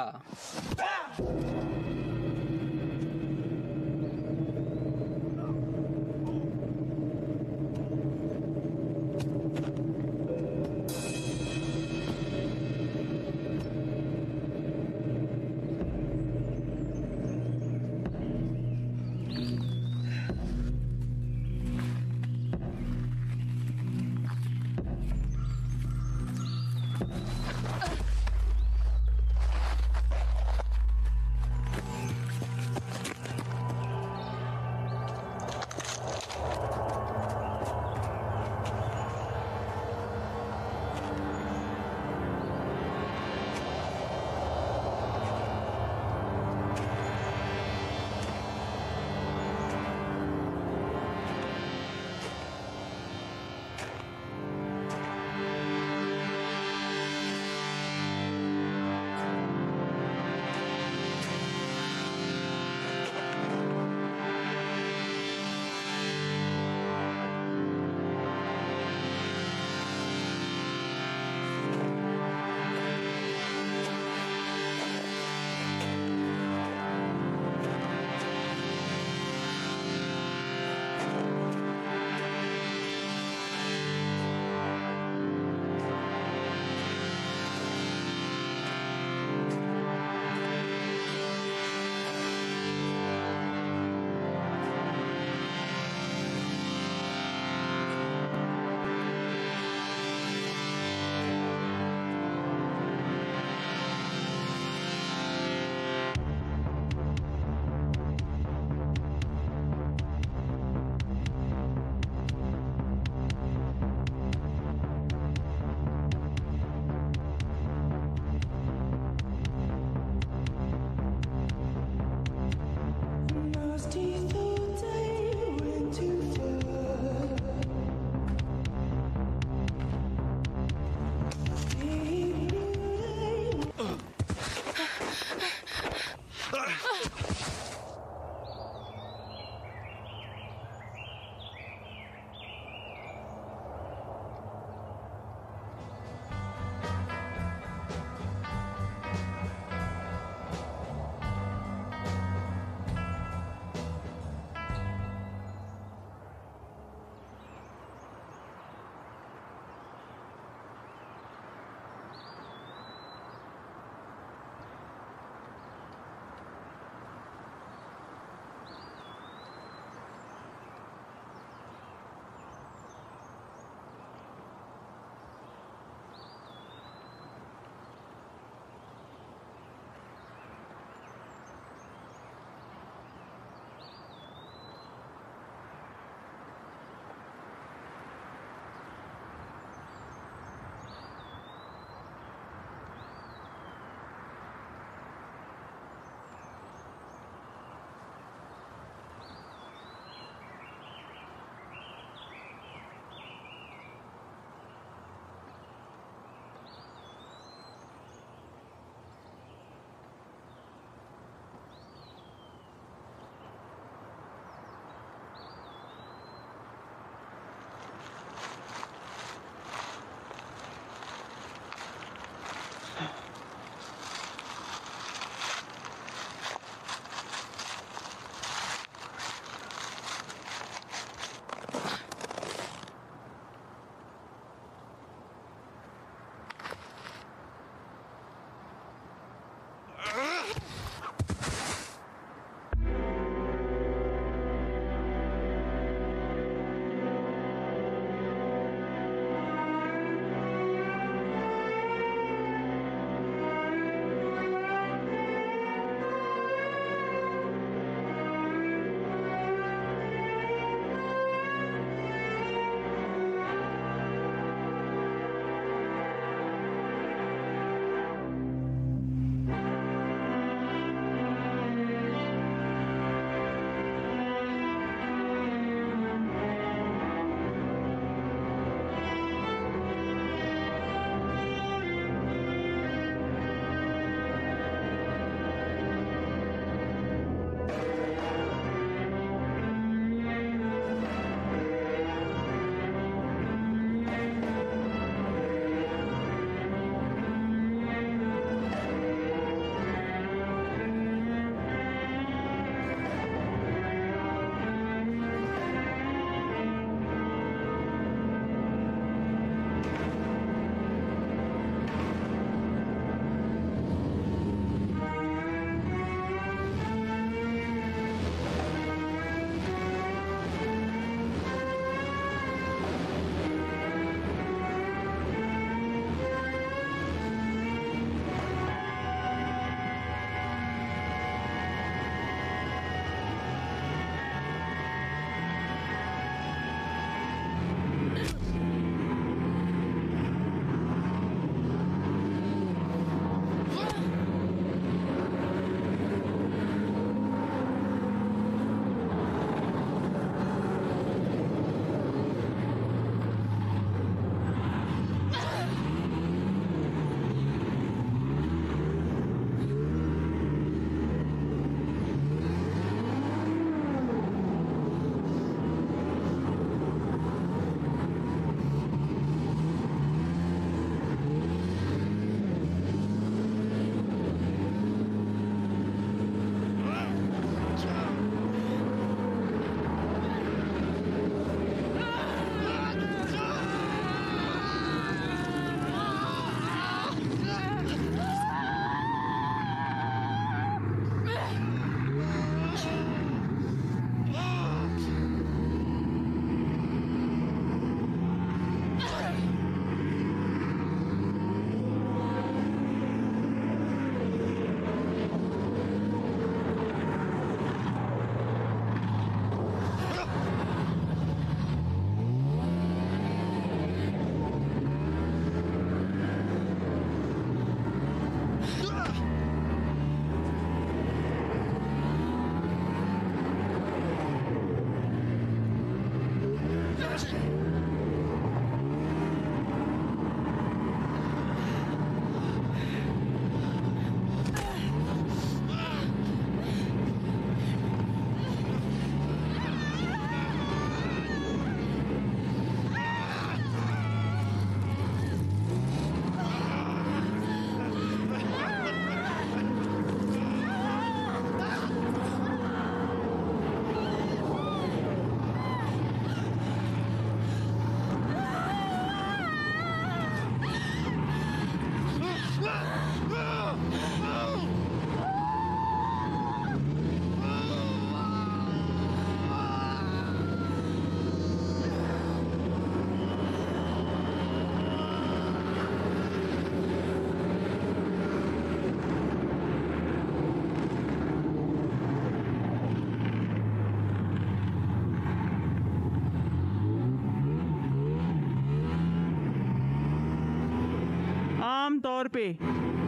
आम तौर पे